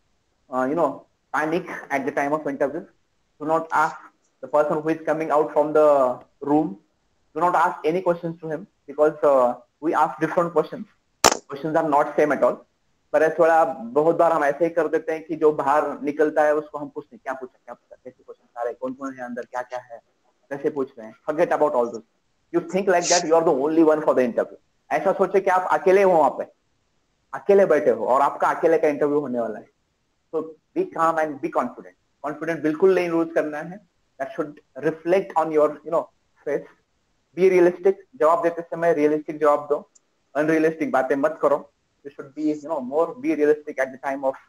panic at the time of interviews. Do not ask the person who is coming out from the room. Do not ask any questions to him, because we ask different questions. Questions are not same at all. पर थोड़ा बहुत बार हम ऐसे ही कर देते हैं कि जो बाहर निकलता है उसको हम पूछते हैं क्या पूछा, कैसे क्वेश्चन आ रहे, कौन कौन है अंदर, क्या क्या है, कैसे पूछ रहे हैं. Forget about all this. You think like that you are the only one for the interview. ऐसा सोचे कि आप अकेले हो, वहां पे अकेले बैठे हो और आपका अकेले का इंटरव्यू होने वाला है. So be calm and be confident. Confident बिल्कुल नहीं लूज करना है. That should reflect on your face. Be realistic. जवाब देते समय realistic जवाब दो. Unrealistic बातें मत करो. You should be be realistic at the time of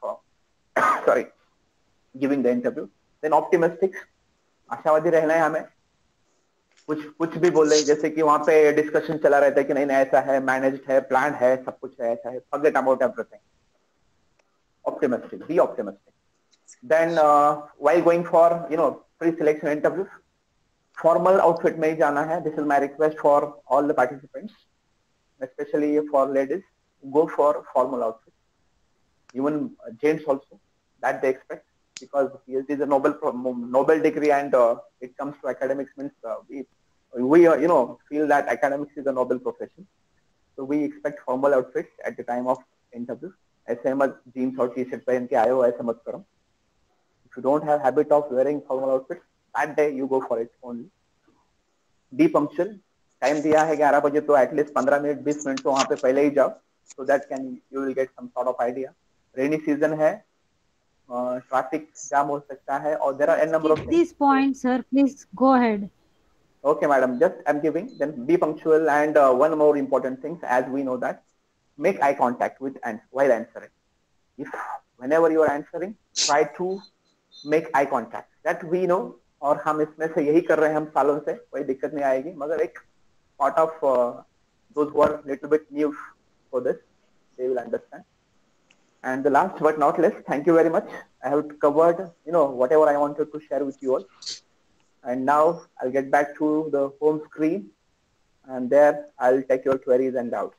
giving the interview. Then optimistic. आशावादी रहना है हमें. कुछ भी बोले, जैसे कि वहाँ पे डिस्कशन चला रहता है कि नहीं ऐसा है, मैनेज्ड है, प्लान है, सब कुछ है, ऐसा है. Forget about everything. Optimistic. Be optimistic. Then while going for pre-selection interviews, formal outfit में ही जाना है. This is my request for all the participants, especially for ladies. Go for formal outfit. Even gents also, that they expect, because PhD is a Nobel degree, and it comes to academics means we feel that academics is a noble profession. So we expect formal outfits at the time of interview. ऐसे मत jeans और t-shirt पहन के आए हो, ऐसे मत करो. If you don't have habit of wearing formal outfits, that day you go for it only. Be punctual. Time दिया है 11 बजे, तो एटलीस्ट 15 मिनट 20 मिनट तो वहाँ पे पहले ही जाओ, so that you will get some sort of idea. Rainy season है, ट्रैफिक जाम हो सकता है, और there are n number of Skip things. this point, sir. Please go ahead. Okay, madam, just I'm giving. Then be punctual, and one more important thing, as we know that, make eye contact with while answering. If whenever you are answering, try to make eye contact. That we know, और हम इसमें से यही कर रहे हैं हम सालों से, कोई दिक्कत नहीं आएगी. मगर एक part of those who are little bit new for this, they will understand. And the last but not least, thank you very much. I have covered, whatever I wanted to share with you all. And now I'll get back to the home screen, and there I'll take your queries and doubts.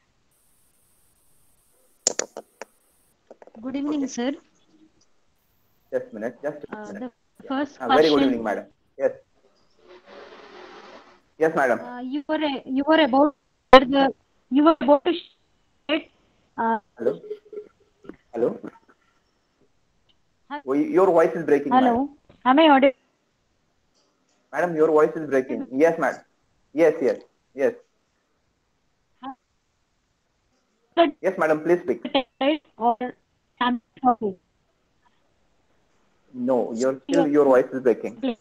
Good evening, sir. Just a minute. The first Very good question. evening, madam. Yes. Yes, madam. You were about to state. Hello. Hello. Your voice is breaking. Hello. Madam. Am I audible? Madam, your voice is breaking. Yes, madam. Yes. Yes, madam. Please speak. Or sample. No, your voice is breaking.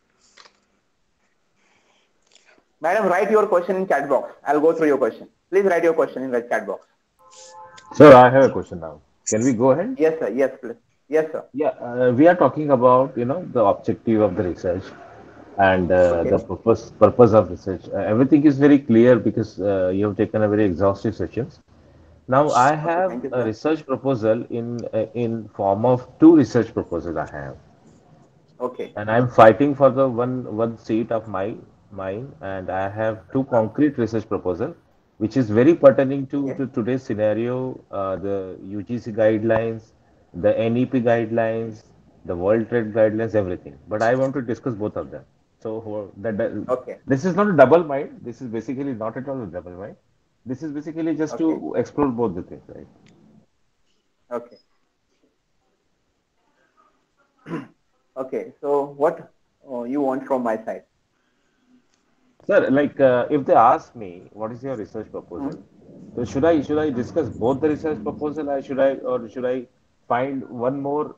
Madam, write your question in chat box. I'll go through your question. Please write your question in the chat box. Sir, I have a question now. Can we go ahead? Yes, sir. Yes, please. Yes, sir. Yeah, we are talking about, the objective of the research and the purpose of research. Everything is very clear because you have taken a very exhaustive sessions. Now I have thank you, a sir. research proposal in form of 2 research proposals I have, Okay. and I'm fighting for the one seat of mine, and I have 2 concrete research proposal, which is very pertaining to today's scenario, the UGC guidelines, the NEP guidelines, the World Trade guidelines, everything. But I want to discuss both of them. So Okay. this is not a double mind. This is basically not at all a double mind. This is basically just to explore both the things, right? Okay. Okay. So what you want from my side? Sir, like if they ask me what is your research proposal, so should I discuss both the research proposal, or should I find one more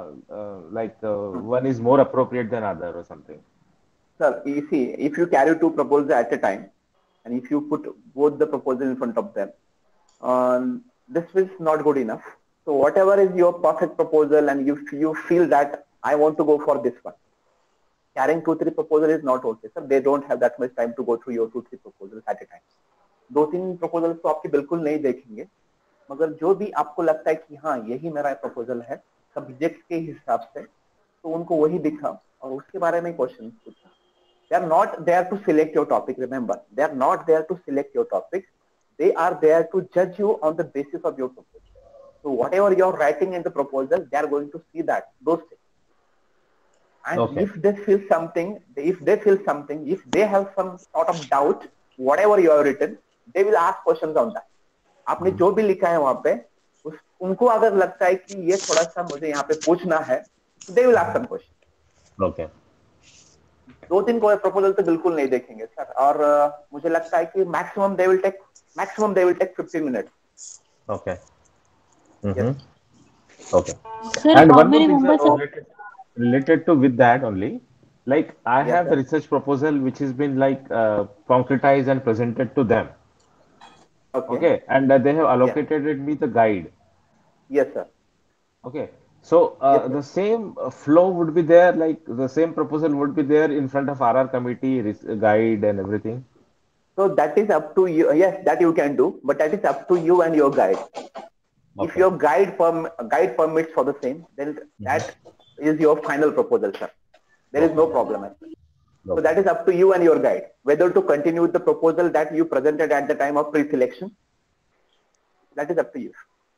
one is more appropriate than other or something? Sir, you see, if you carry 2 proposals at a time, and if you put both the proposals in front of them, this is not good enough. So whatever is your perfect proposal, and if you feel that I want to go for this one, carrying 2-3 proposals is not okay, sir. They don't have that much time to go through your 2-3 proposals at a time. 2-3 proposals तो आपके बिल्कुल नहीं देखेंगे, मगर जो भी आपको लगता है कि हाँ यही मेरा प्रपोजल है सब्जेक्ट के हिसाब से, तो उनको वही दिखा और उसके बारे में क्वेश्चन पूछा. They are not there to select your topic. Remember, they are not there to select your topic. They are there to judge you on the basis of your proposal. So whatever you are writing in the proposal, they are going to see those things. And if they feel something, if they have some sort of doubt, whatever you have written, they will ask questions on that. आपने जो भी लिखा है वहां पे, उनको अगर लगता है कि ये थोड़ा सा मुझे यहाँ पे पूछना है, they will ask some question. Okay. 2-3 को प्रपोजल तो बिल्कुल नहीं देखेंगे सर, और मुझे लगता है कि maximum they will take 15 minutes. Okay. Yes. Okay. Sir, And how one more many thing, members sir, related to with that only, like I Yes, have sir. the research proposal which has been like concretized and presented to them. Okay, and they have allocated me the guide. Yes, sir. Okay, so Yes, sir. the same flow would be there, like the same proposal would be there in front of RR committee, guide and everything. So that is up to you. Yes, that you can do, but that is up to you and your guide. If Okay. your guide permits for the same, then that is your final proposal, sir. There is no problem. So that is up to you and your guide, whether to continue with the proposal that you presented at the time of pre-selection. That is up to you.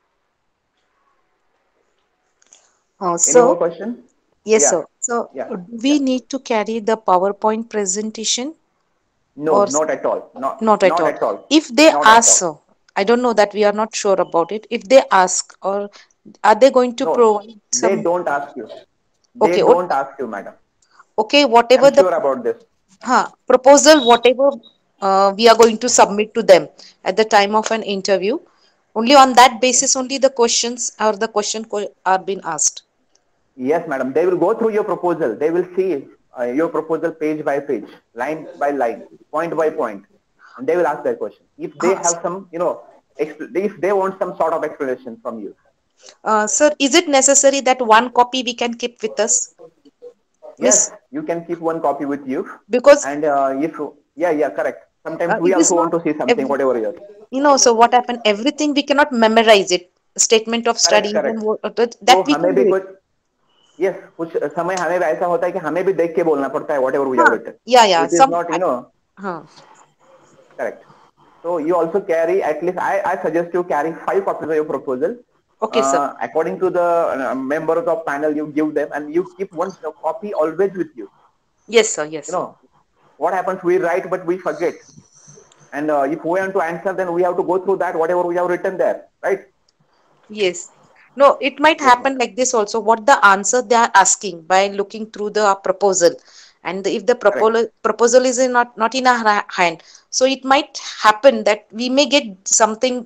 Any more question? Yes, Yeah. sir. So, Yeah. we need to carry the PowerPoint presentation? No, Or not at all. not at all. At all. If they Not at ask, all. sir, I don't know that we are not sure about it. If they ask, or are they going to No, provide they some? don't ask you. They Okay, don't ask you, madam. okay, whatever I'm sure about this. proposal, whatever we are going to submit to them at the time of an interview, only on that basis only the questions or the question are being asked. Yes, madam. They will go through your proposal. They will see your proposal page by page, line by line, point by point, and they will ask that question. If they Uh, have some, if they want some sort of explanation from you. Sir, is it necessary that one copy we can keep with us? Yes, Miss, you can keep one copy with you. because And yeah, correct. Sometimes we it is also not want to see something, every, whatever yours. so what happened? Everything we cannot memorize it. Statement of Correct, studies correct. and तो that we हमें can भी do it. कुछ yes, कुछ समय हमें ऐसा होता है कि हमें भी देख के बोलना पड़ता है whatever we have Huh. written. So Yeah. it is Some. not, Huh. correct. So you also carry at least I suggest you carry 5 copies of your proposal. Okay, sir. According to the members of panel, you give them and you keep one copy always with you. Yes, sir. Yes, You sir. know what happens? We write but we forget. And if we want to answer, then we have to go through that whatever we have written there, right? Yes. No, it might Yes, happen madam. like this also. What the answer they are asking by looking through the proposal, and if the Correct. proposal is not in our hand, so it might happen that we may get something,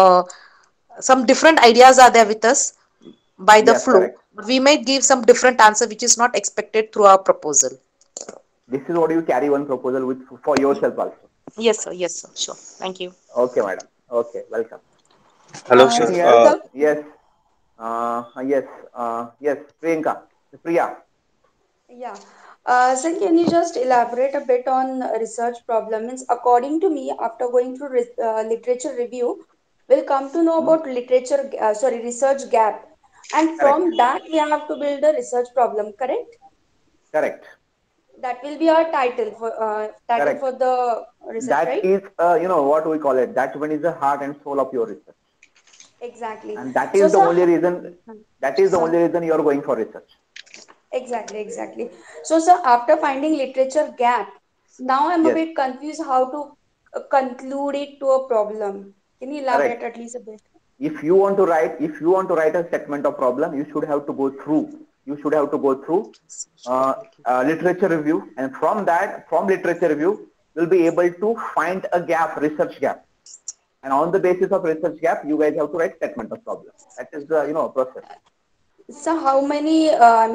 some different ideas are there with us by the Yes, flow. correct. We may give some different answer which is not expected through our proposal. This is what you carry one proposal with for yourself also. Yes, sir. Yes, sir. Sure. Thank you. Okay, madam. Okay, welcome. Hello, sir. Anything else? Yes. Yes. Yes. Priyanka. Priya. Yeah. Sir, can you just elaborate a bit on research problem? Means, according to me, after going through literature review, we'll come to know Hmm? about research gap, and Correct. from that we have to build a research problem. Correct? Correct. That will be our title Correct. for the research, That right? is, what we call it. That one is the heart and soul of your research, Exactly. and that So, is the sir, only reason. That is the uh, only reason you are going for research. exactly. So, sir, after finding literature gap, now I'm a Yes. bit confused how to conclude it to a problem. Can you elaborate Correct. at least a bit? If you want to write a segment of problem, you should have to go through. You should have to go through literature review, and from literature review, you'll be able to find a gap, research gap, and on the basis of research gap, you guys have to write segment of problem. That is the process. So, how many,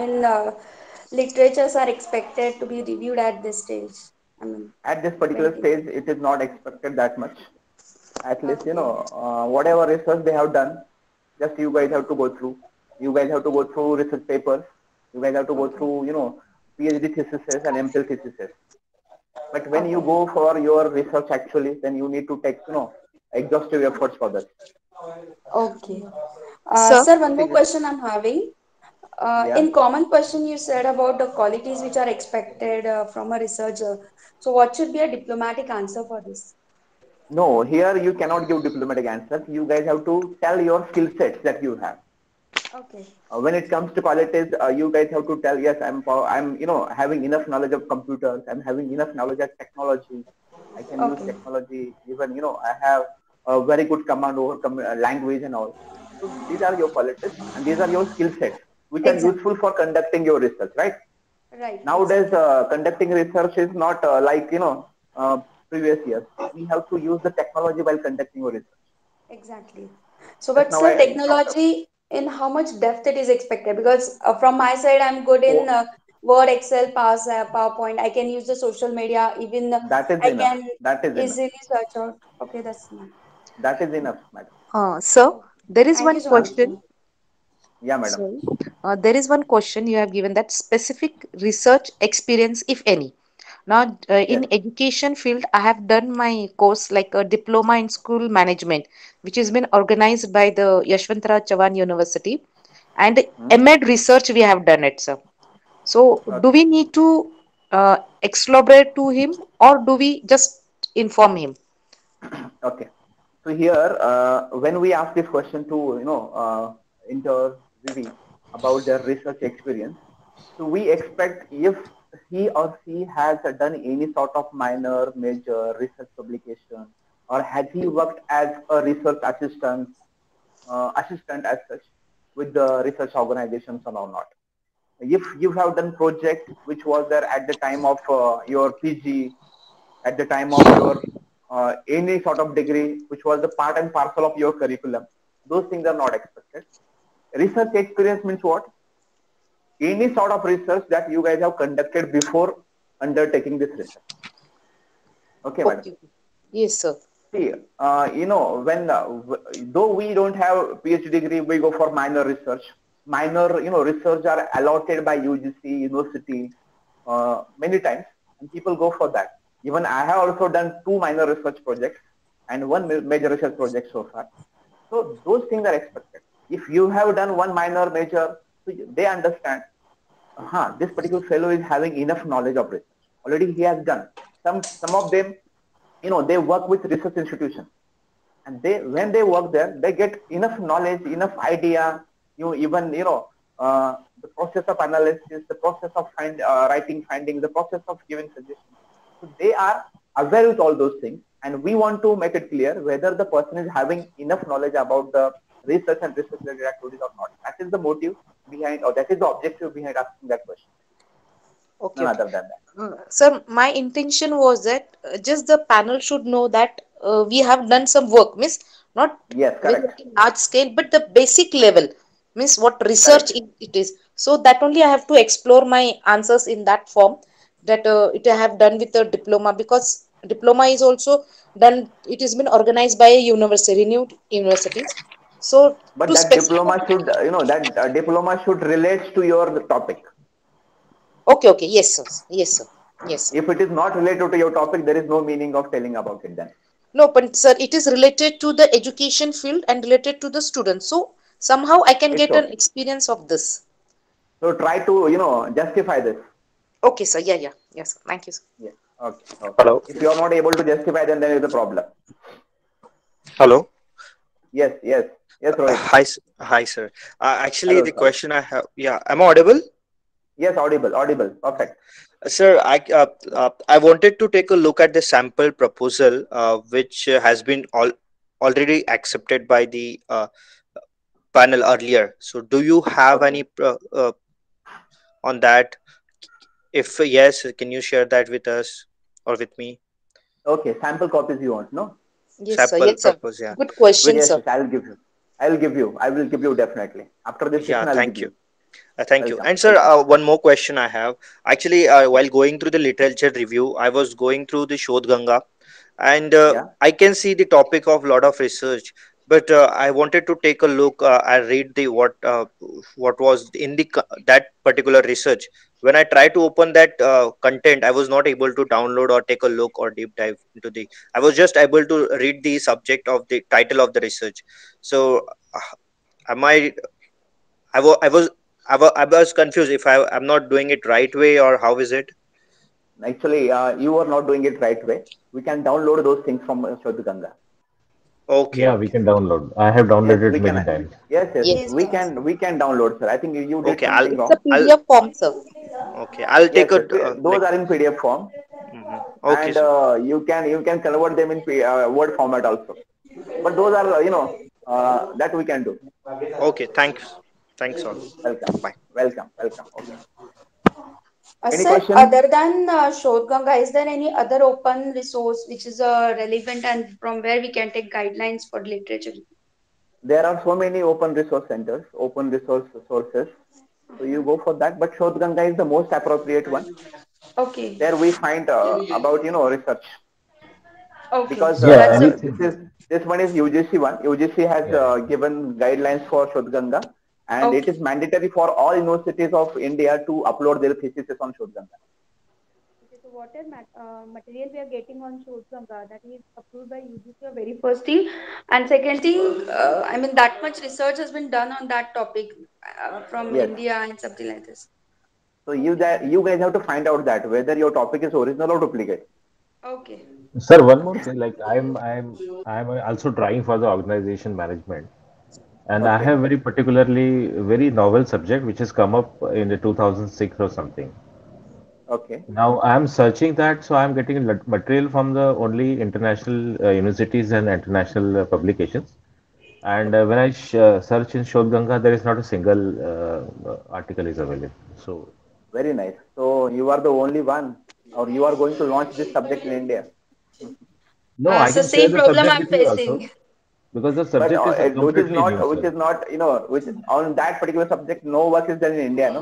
literatures are expected to be reviewed at this stage? I mean, At this particular writing. stage, it is not expected that much. At least Okay. whatever research they have done, just you guys have to go through. You guys have to go through research papers. You guys have to go Okay. through PhD theses and MPhil theses. But when you Okay. go for your research actually, then you need to take exhaustive efforts for that. Okay. Sir. Sir, one more Nothing. question I'm having. Yeah. In common question, you said about the qualities which are expected from a researcher. So, what should be a diplomatic answer for this? No, here you cannot give diplomatic answers. You guys have to tell your skill sets that you have. Okay. When it comes to qualities, you guys have to tell, yes, I'm having enough knowledge of computers. I'm having enough knowledge of technology. I can use Okay. technology. Even I have a very good command over language and all. So these are your qualities and these are your skill sets which are Exactly. useful for conducting your research, right? Right. Nowadays, Exactly. conducting research is not like previous years. We have to use the technology while conducting your research. Exactly. So, Just but now, sir, technology in how much depth it is expected? Because from my side, I'm good in oh, Word, Excel, PowerPoint. I can use the social media. Even that is I enough. can That is enough. easily search out. Okay, that's enough. That is enough, madam. Sir, there is Thank you one so much, sir. question. Yeah, madam. Sorry. There is one question you have given, that specific research experience, if any. Now, Yes. in education field, I have done my course like a diploma in school management, which has been organized by the Yashwantrao Chavan University, and Hmm? MEd research we have done it, sir. So, do Okay. we need to explain to him, or do we just inform him? Okay. So here, when we ask this question to interviewee about their research experience, so we expect if he or she has done any sort of minor, major research publication, or has he worked as a research assistant as such with the research organizations or not. If you have done project which was there at the time of your PG, at the time of your any sort of degree which was the part and parcel of your curriculum, those things are not expected. Research experience means what? any sort of research that you guys have conducted before undertaking this research. Okay, madam. Okay. Yes, sir. See, when though we don't have PhD degree, we go for minor research. Minor, research are allotted by UGC, university, many times, and people go for that. Even I have also done 2 minor research projects and 1 major research project so far. So those things are expected. If you have done 1 minor, major, so they understand. This particular fellow is having enough knowledge of research. Already he has done. Some of them, they work with research institutions, and when they work there, they get enough knowledge, enough idea. The process of analysis, the process of writing findings, the process of giving suggestions. So they are aware with all those things, and we want to make it clear whether the person is having enough knowledge about the research and research related activities or not. That is the motive behind, or that is the objective behind asking that question. Okay. None other than that. Sir, my intention was that just the panel should know that we have done some work, means not Yes, very correct. large scale, but the basic level, means what research it is. So that only I have to explore my answers in that form, that it I have done with a diploma, because diploma is also done, it has been organized by a university, renewed universities. So But to that specify. diploma should, diploma should relate to your topic. Okay, yes, sir. Yes, sir. Yes, sir. If it is not related to your topic, there is no meaning of telling about it then. No, but sir, it is related to the education field and related to the students. So somehow I can It's get an okay. experience of this. So try to, justify this. Okay, sir. Yeah. Yes, sir. Thank you, sir. Yeah. Okay. Hello. If you are not able to justify, then there is a problem. Hello. Yes, Rohit. Hi, sir. Actually, Hello, the sir. question I have, am I audible? Yes, audible. Perfect. Sir, I wanted to take a look at the sample proposal, which has been already accepted by the panel earlier. So, do you have Okay. any on that? If yes, can you share that with us or with me? Okay, sample copies you want, no? Yes, sir. Sample Yes, sir. proposal, yeah. Good question, Which, Yes, sir. I will give you. I will give you definitely. After this yeah, session, I will give thank you. you. Thank you. Welcome. And sir, one more question I have. Actually, while going through the literature review, I was going through the Shodh Ganga, and Yeah. I can see the topic of lot of research. But I wanted to take a look. I read the what was in the that particular research. When I try to open that content, I was not able to download or take a look or deep dive into the. I was just able to read the subject of the title of the research. So, am I? I was confused if I'm not doing it right way or how is it? Actually, you are not doing it right way. We can download those things from Shodh Ganga. Okay, Yeah, we okay, can download. I have Yes, downloaded we many can. times. Yes, Yes, Yes, we yes. can download, sir. I think you did okay. I'll something it's a wrong. I'll PDF form, sir. okay. I'll Yes, take a those like. are in PDF form, Okay, and sir. you can convert them in Word format also. But those are that we can do. Okay, thanks all. Welcome, Bye. welcome. Okay. Any Sir, question? other than Shodh Ganga, is there any other open resource which is relevant and from where we can take guidelines for literature? There are so many open resource centers, open resource sources. So you go for that. But Shodh Ganga is the most appropriate one. Okay, There we find about research, okay. because So Yeah, that's a anything. this one is UGC one. UGC has Yeah. given guidelines for Shodh Ganga, and it okay. is mandatory for all universities of India to upload their theses on Shodh Ganga. Okay, so what is material we are getting on Shodh Ganga that is approved by UGC, very first thing, and second thing, I mean that much research has been done on that topic from Yes. India and something like this. So you guys have to find out that whether your topic is original or duplicate. Okay, Sir, one more thing. Like I'm also trying for the organization management, and I Okay. have very particularly very novel subject which has come up in the 2006 or something. Okay. Now I'm searching that, so I'm getting material from the only international universities and international publications. And when I search in Shodh Ganga, there is not a single article is available. So Very nice. So you are the only one, or you are going to launch this subject in India. no, I so can share same the problem subject I'm with you also facing. because the But subject is completely new, which sir. is not, which on that particular subject, no work is done in India, no?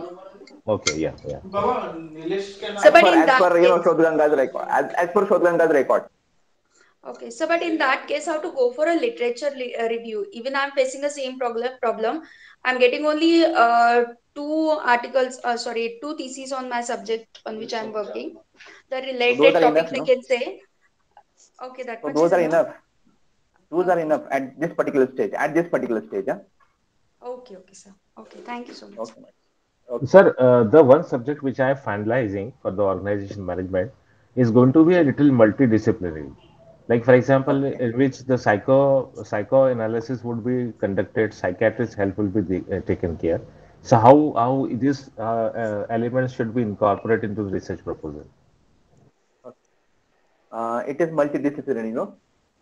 Okay, yeah. So, but in As that per case, Shodh Ganga's record, as per Shodh Ganga's record. okay. So, but in that case, how to go for a literature review? Even I'm facing the same problem. I'm getting only two articles, sorry, two theses on my subject on which I'm working. The So those related are enough, topics, I no? can say. Okay, that So much is those are enough. enough. Those are Okay. enough at this particular stage. At this particular stage, huh? Okay, okay, sir. Okay, thank you so much. Okay. Okay. Sir, the one subject which I am finalizing for the organization management is going to be a little multidisciplinary. Like for example, Okay. in which the psychoanalysis would be conducted, psychiatrist help will be taken care. So how these elements should be incorporated into the research proposal? Okay. It is multidisciplinary, no?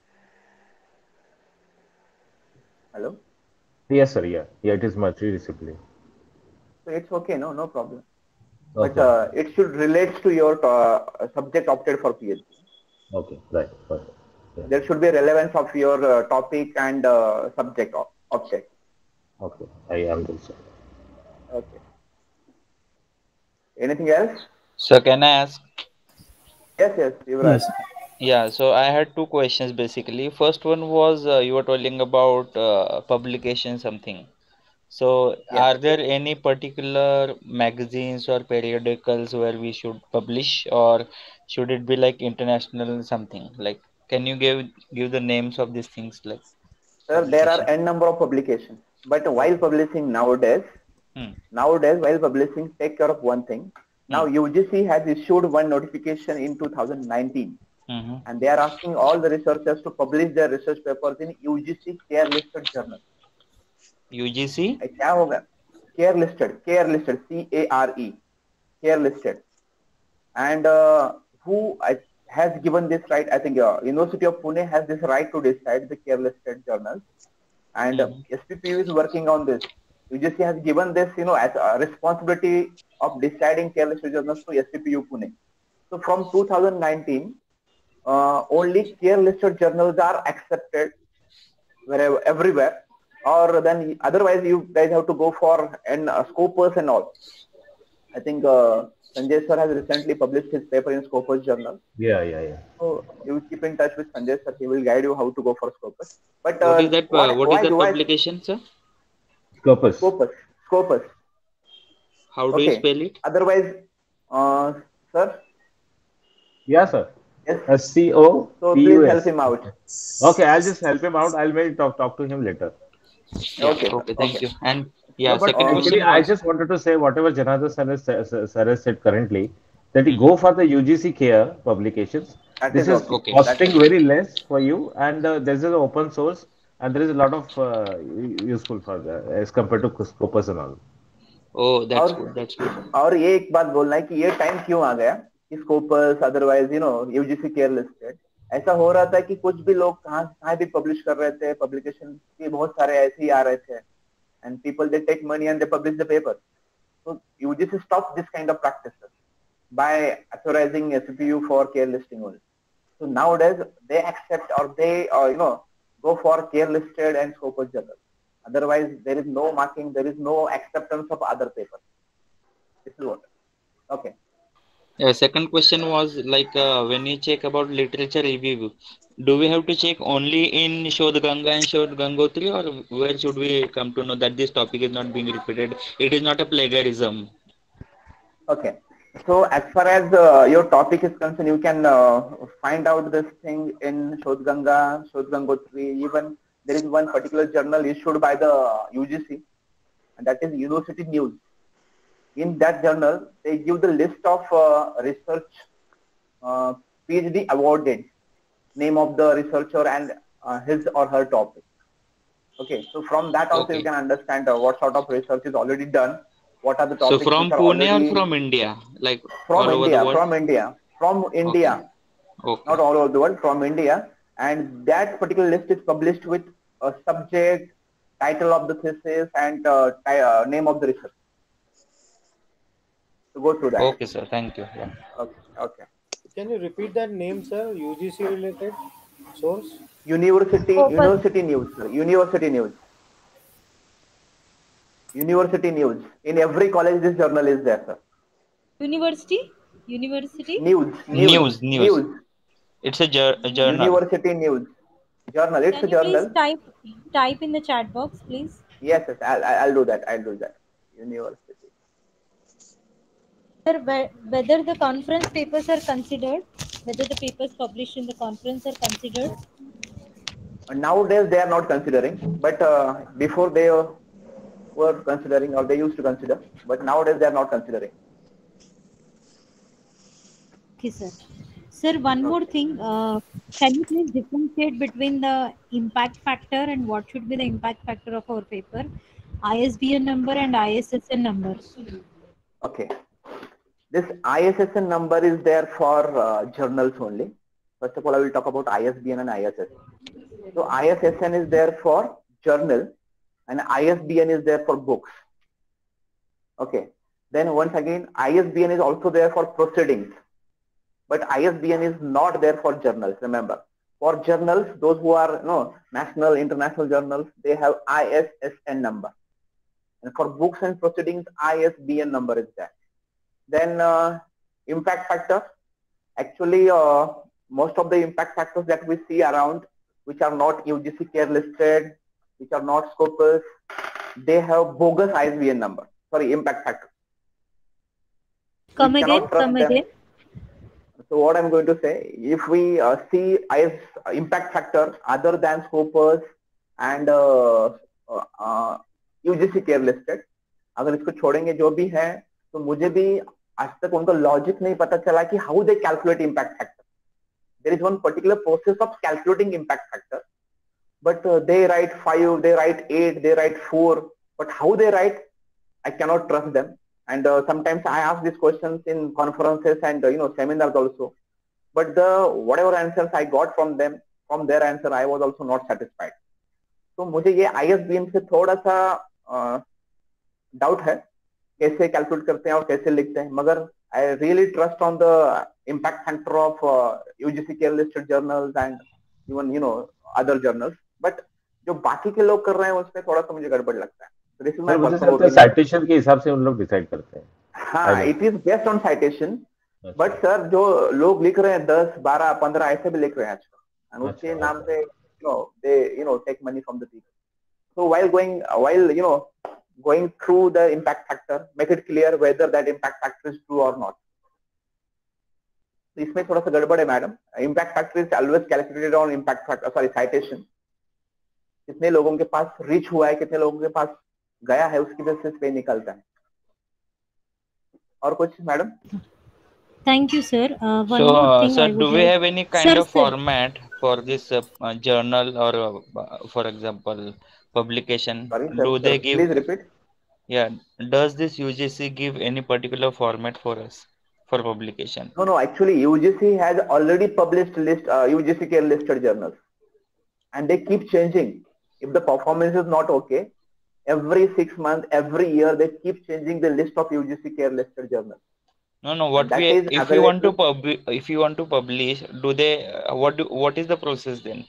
Hello. Yes, sir. Yeah, yeah. It is multidisciplinary. So it's okay, no problem. But Okay. it should relate to your subject opted for PhD. Okay. Right. Perfect. Yeah. There should be a relevance of your topic and subject object. Okay. I understand. Okay. Anything else? So can I ask? Yes, Yuvraj. Yes. Yeah, so I had two questions basically. First one was you were telling about publication something. So Yes. are there any particular magazines or periodicals where we should publish, or should it be like international something? Like, can you give the names of these things like Sir, there are publication? n number of publications. But while Okay. publishing nowadays, Hmm. while publishing, take care of one thing. Now Hmm. UGC has issued one notification in 2019, Mm-hmm. and they are asking all the researchers to publish their research papers in UGC care listed journal. UGC? क्या होगा? Care listed, CARE, care listed. And who has given this right? I think University of Pune has this right to decide the care listed journals, and Mm-hmm. SPPU is working on this. UGC has given this, as a responsibility of deciding care listed journals to SPPU Pune. So from 2019, only care listed journals are accepted wherever, everywhere, or then otherwise you guys have to go for Scopus and all. I think Sanjay sir has recently published his paper in Scopus journal. Yeah. So you keep in touch with Sanjay sir. He will guide you how to go for Scopus. But What is that? What is that why publication, sir? Scopus. Scopus? How do you spell it? Otherwise, sir. Yeah, sir. Yes. SCOPUS. So please help him out. Okay, I'll just help him out. I'll maybe talk to him later. Yeah, Okay. thank you. And yeah, No, but second actually, question I was just wanted to say whatever Janardhan sir has said currently, that you go for the UGC care publications. That This is okay. costing very less for you, and this is an open source, and there is a lot of useful for as compared to Scopus and all. Oh, that's good. That's good. और ये एक बात बोलना है कि ये time क्यों आ गया कि Scopus otherwise UGC care listed ऐसा हो रहा था कि कुछ भी लोग कहाँ भी पब्लिश कर रहे थे पब्लिकेशन के बहुत सारे ऐसे ही आ रहे थे and people they take money and they publish the paper. So UGC stopped this kind of practices by authorizing SPPU for care listing only. So nowadays they accept or they go for care listed and Scopus journal. Otherwise there is no marking, there is no acceptance of other papers. This is what. Okay. Yeah, second question was like when you check about literature review, do we have to check only in Shodh Ganga and Shodh Gangotri, or where should we come to know that this topic is not being repeated? It is not a plagiarism. Okay. So as far as your topic is concerned, you can find out this thing in Shodh Ganga, Shodh Gangotri. Even there is one particular journal issued by the UGC, and that is University News. In that journal, they give the list of research PhD awarded, name of the researcher and his or her topic. Okay, so from that also you can understand what sort of research is already done. What are the topics? So from which are Pune already or from India, like from all over the India, world? from India, Okay. not all over the world, from India, and that particular list is published with a subject, title of the thesis, and name of the research. To go through that. Okay, sir. Thank you. Yeah. Okay. Can you repeat that name, sir? UGC related source? University News, sir. University News. University news. In every college, this journal is there, sir. University? News. It's a journal. University news. Journal. It's Can a you please journal. type in the chat box, please? Yes, I'll do that. University. Sir, whether the conference papers are considered, whether the papers published in the conference are considered? Nowadays, they are not considering, but before they were considering, or they used to consider, but nowadays they are not considering. Okay, sir. Sir, one more thing. Can you please differentiate between the impact factor and what should be the impact factor of our paper? ISBN number and ISSN number. Okay. This ISSN number is there for journals only. First of all, I will talk about ISBN and ISSN. So ISSN is there for journal and ISBN is there for books. Okay. Then once again, ISBN is also there for proceedings. But ISBN is not there for journals, remember. For journals, those who are national, international journals, they have ISSN number. And for books and proceedings, ISBN number is there. Then impact factor. Actually, most of the impact factors that we see around, which are not UGC care listed, which are not Scopus, they have bogus ISBN number. Sorry, impact factor. Come again. So what I'm going to say, if we see impact factor other than Scopus and UGC care listed, अगर इसको छोड़ेंगे जो भी है, तो मुझे भी आज तक उनका लॉजिक नहीं पता चला कि how they calculate impact factor. There is one particular process of calculating impact factor, but they write 5, they write 8, they write 4, but how they write, I cannot trust them. And sometimes I ask these questions in conferences and seminars also, but whatever answers I got from them, from their answer, I was also not satisfied. So मुझे ये ISBN से थोड़ा सा doubt है कैसे calculate करते हैं और कैसे लिखते हैं, मगर I really trust on the impact factor of UGC care listed journals and even other journals, but जो बाकी के लोग कर रहे हैं उसमें थोड़ा सा मुझे गड़बड़ लगता है. So this is my personal opinion. Citation के हिसाब से उन लोग डिसाइड करते हैं. हाँ, it is based on citation, but sir जो लोग लिख रहे हैं 10, 12, 15 ऐसे भी लिख रहे हैं आजकल, और उसके नाम से they take money from the people. So while going through the impact factor, make it clear whether that impact factor is true or not. इसमें थोड़ा सा गड़बड़ है madam. Impact factor is always calculated on impact factor, sorry, citation. कितने लोगों के पास reach हुआ है, कितने लोगों के पास गया है, उसकी बेसिस पे निकलता है. और कुछ madam? Thank you, sir. One more thing. Sir, do we have any kind of format for this journal or, for example, publication? Sorry, sir, do they give? Please repeat. Yeah. Does this UGC give any particular format for us for publication? No. Actually, UGC has already published list UGC care listed journals, and they keep changing. If the performance is not okay, every 6 months, every year, they keep changing the list of UGC care listed journals. No. If you want to publish, do they? What is the process then?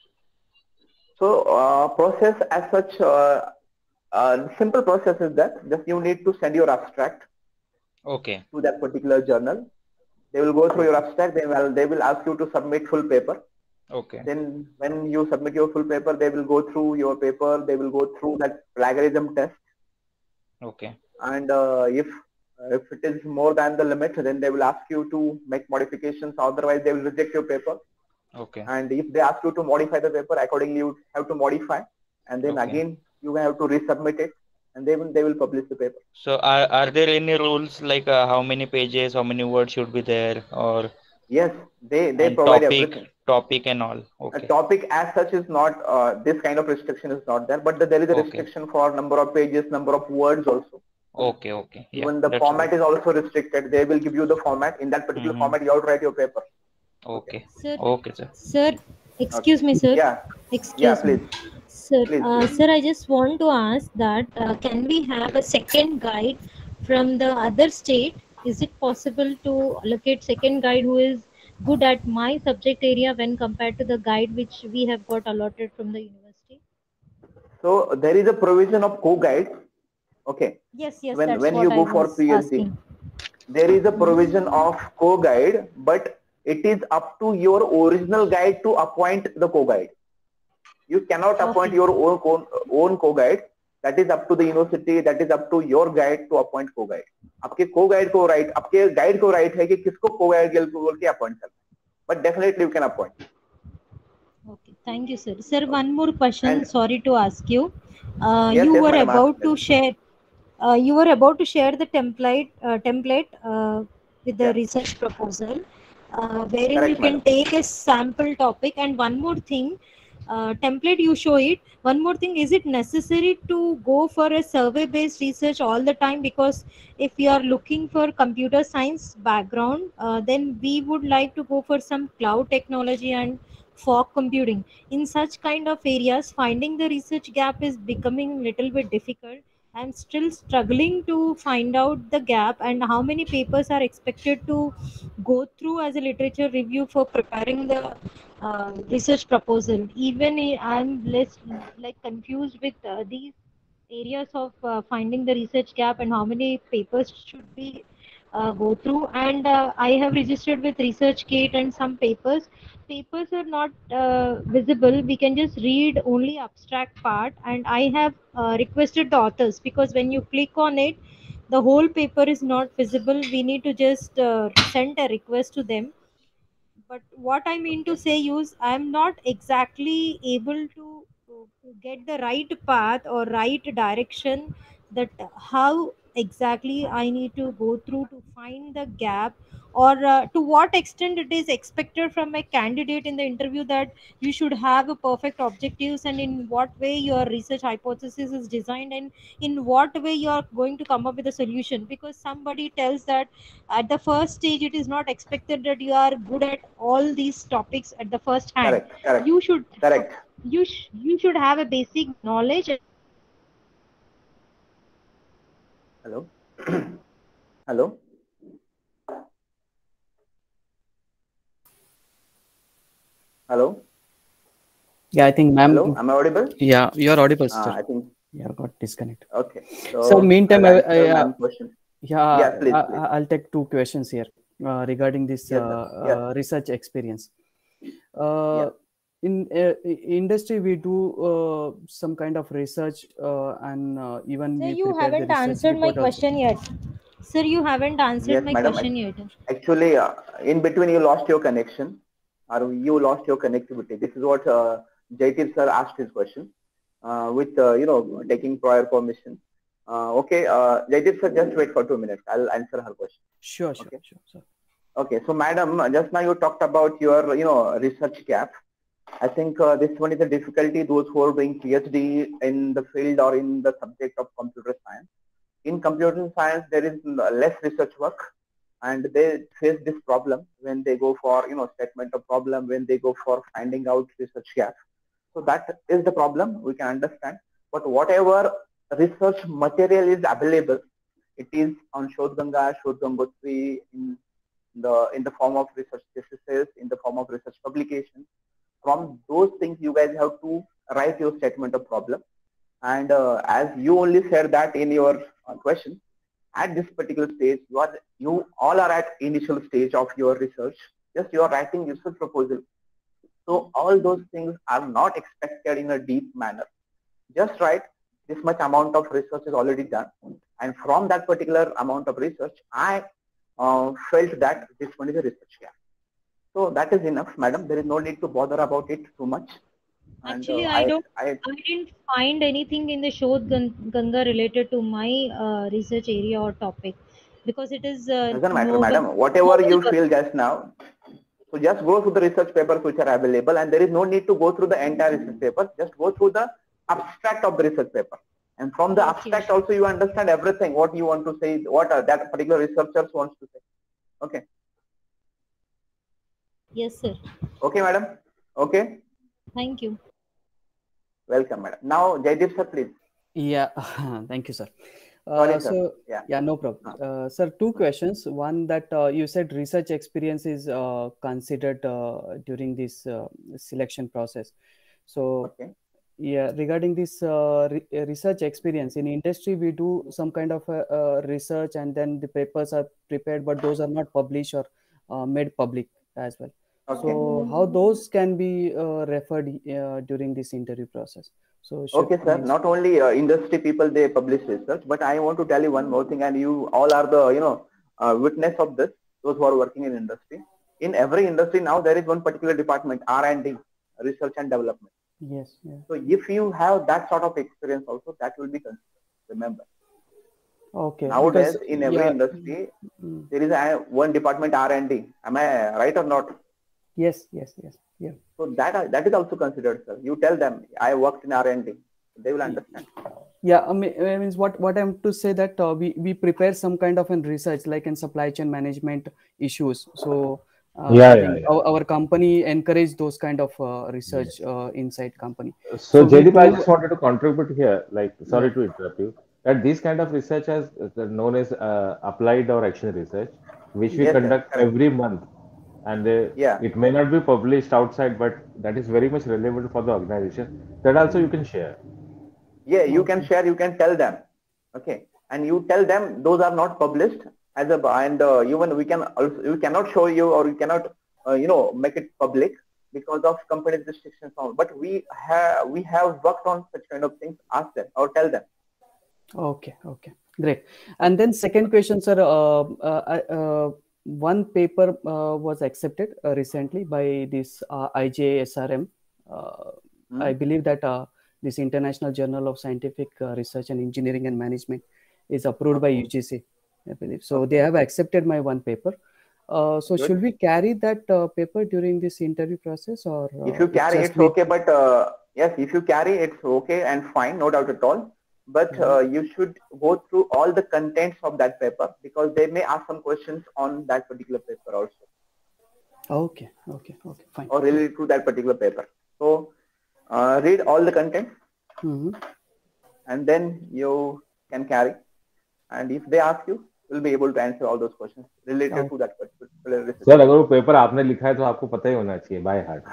So process as such, simple process is that just you need to send your abstract. Okay. To that particular journal. They will go through your abstract. They will ask you to submit full paper. Okay. Then when you submit your full paper, they will go through your paper. They will go through that plagiarism test. Okay. And if it is more than the limit, then they will ask you to make modifications. Otherwise, they will reject your paper. Okay. And if they ask you to modify the paper, accordingly you have to modify, and then again you have to resubmit it, and they will publish the paper. So are there any rules like how many pages, how many words should be there, or? Yes, they provide everything. Topic and all. Okay. A topic as such is not, this kind of restriction is not there, but there is a restriction for number of pages, number of words also. Okay. Yeah, even the format is also restricted. They will give you the format. In that particular format, you have to write your paper. Okay. Sir. Okay, sir. Sir, excuse me, sir. Yeah. Excuse please. me. Sir, Please. Sir, I just want to ask that can we have a second guide from the other state? Is it possible to allocate second guide who is good at my subject area when compared to the guide which we have got allotted from the university? So there is a provision of co-guide. Okay. Yes, yes, When that's you what I go for was PhD, asking. there is a provision of co-guide, but it is up to your original guide to appoint the co-guide. You cannot appoint Okay. your own co-guide. That is up to the university. That is up to your guide to appoint co-guide. आपके co-guide को right, आपके guide को right है कि किसको co-guide बोल के appoint करना. But definitely you can appoint. Okay, thank you, sir. Sir, one more question. And Sorry to ask you. yes, You yes, were madam, about ask to me. share. You were about to share the template with the Yeah. research proposal, wherein you Correct, can madam. take a sample topic. And one more thing, template you show it. One more thing, is it necessary to go for a survey-based research all the time? Because if you are looking for computer science background, then we would like to go for some cloud technology and fog computing. In such kind of areas, finding the research gap is becoming little bit difficult. I'm still struggling to find out the gap and how many papers are expected to go through as a literature review for preparing the research proposal. Even I'm less like confused with these areas of finding the research gap and how many papers should we go through. And I have registered with ResearchGate and some papers are not visible. We can just read only abstract part, and I have requested the authors, because when you click on it, the whole paper is not visible. We need to just send a request to them. But what I mean to say is, I'm not exactly able to get the right path or right direction, that how exactly I need to go through to find the gap, or to what extent it is expected from a candidate in the interview that you should have a perfect objectives, and in what way your research hypothesis is designed, and in what way you are going to come up with a solution. Because somebody tells that at the first stage it is not expected that you are good at all these topics at the first hand. Correct, correct, You should correct. you should have a basic knowledge. Hello. Hello. Hello. Yeah, I think ma'am. Hello. Am I audible? Yeah, you are audible, sir. I think. Yeah, got disconnected. Okay. So meantime, I'll answer ma'am question. yeah, Yeah, please, please. I'll take two questions here regarding this Yes, sir. Yes. research experience. Yeah. In industry, we do some kind of research, and even Sir, we you prepare the haven't research answered my report also. question yet. Sir, you haven't answered Yes, my madam. question yet. Actually, in between you lost your connection, or you lost your connectivity. This is what Jaitir sir asked his question with taking prior permission. Okay, Jaitir sir, just wait for 2 minutes. I'll answer her question. Sure, okay. Sure. Okay, so madam, just now you talked about your research gap. I think this one is a difficulty those who are doing PhD in the field or in the subject of computer science. In computer science, there is less research work, and they face this problem when they go for statement of problem, when they go for finding out research gaps. So that is the problem, we can understand. But whatever research material is available, it is on Shodhganga, Shodhgangotri, in the form of research theses, in the form of research publications. From those things, you guys have to write your statement of problem. And as you only said that in your question, at this particular stage, you all are at initial stage of your research. Just you are writing research proposal. So all those things are not expected in a deep manner. Just write this much amount of research is already done, and from that particular amount of research, I felt that this one is a research gap. So that is enough, madam. There is no need to bother about it too much. Actually, I didn't find anything in the Shodh Ganga related to my research area or topic, because it is doesn't matter, madam. Whatever you feel just now, so just go through the research papers which are available, and there is no need to go through the entire research paper. Just go through the abstract of the research paper, and from the abstract also you understand everything what you want to say, what that particular researcher wants to say. Okay. Yes, sir. Okay, madam. Okay. Thank you. Welcome, madam. Now, Jaideep sir, please. Yeah, thank you, sir. Sorry, sir. So, yeah, no problem. Sir, two questions. One, that you said research experience is considered during this selection process. So, Yeah, regarding this research experience in industry, we do some kind of research, and then the papers are prepared, but those are not published or made public as well. Okay. So how those can be referred during this interview process? So Okay, sir. Not only industry people they publish research, but I want to tell you one more thing, and you all are the witness of this. Those who are working in industry. In every industry now there is one particular department, R&D, research and development. Yes. Yeah. So if you have that sort of experience also, that will be considered. Remember. Okay. Nowadays, Because, in every industry, there is one department R&D. Am I right or not? Yes. Yeah. So that is also considered, sir. You tell them I worked in R&D. They will understand. Yeah, I means what I'm to say that we prepare some kind of an research like in supply chain management issues. So I think our company encourage those kind of research inside company. So Jaideep, I just wanted to contribute here. Like, sorry to interrupt you. That this kind of research is known as applied or action research, which we conduct every month, and it may not be published outside, but that is very much relevant for the organization. That also you can share. Yeah, you can share. You can tell them. Okay, and you tell them those are not published as a and even we cannot show you, or you cannot make it public because of company's restrictions on. But we have worked on such kind of things. Ask them or tell them. Okay, great. And then second question, sir. One paper was accepted recently by this IJSRM. I believe that this International Journal of Scientific Research and Engineering and Management is approved by UGC, I believe. So they have accepted my one paper. So should we carry that paper during this interview process, or if you carry, it's okay. But yes, if you carry, it's okay and fine, no doubt at all. But you should go through all the contents of that paper, because they may ask some questions on that particular paper also. Okay, fine. Or related to that particular paper. So read all the content, and then you can carry. And if they ask you, you'll be able to answer all those questions related to that particular research. Sir, अगर वो paper आपने लिखा है तो आपको पता ही होना चाहिए by heart.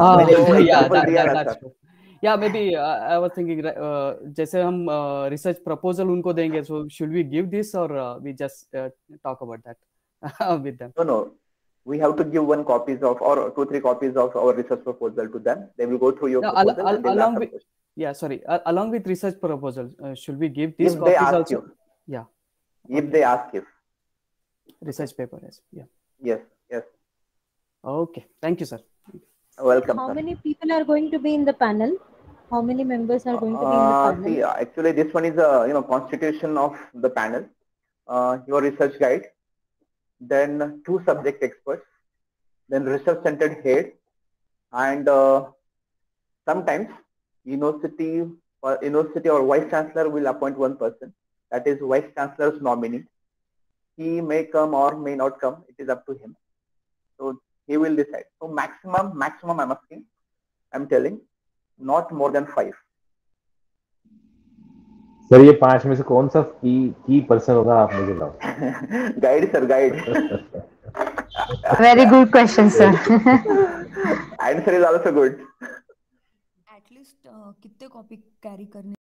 Yeah, maybe I was thinking जैसे हम research proposal उनको देंगे, so should we give this or we just talk about that with them? No. We have to give 1 copies of, or 2-3 copies of our research proposal to them. They will go through your proposal. Along with, along with research proposal, should we give these copies also? You. Yeah. If they ask you. Research paper, yes. Yeah. Yes. Okay. Thank you, sir. Welcome. How many people are going to be in the panel? How many members are going to be in the panel? See, actually, this one is a constitution of the panel. Your research guide, then 2 subject experts, then research centered head, and sometimes university or vice chancellor will appoint 1 person, that is vice chancellor's nominee. He may come or may not come, it is up to him. So he will decide. So maximum I'm telling, not more than 5. Sir ये 5 में से कौन सा की person होगा, आप मुझे बताओ. Guide, sir, guide. Very good question, sir. Answer is also good. At least कितने कॉपी कैरी करने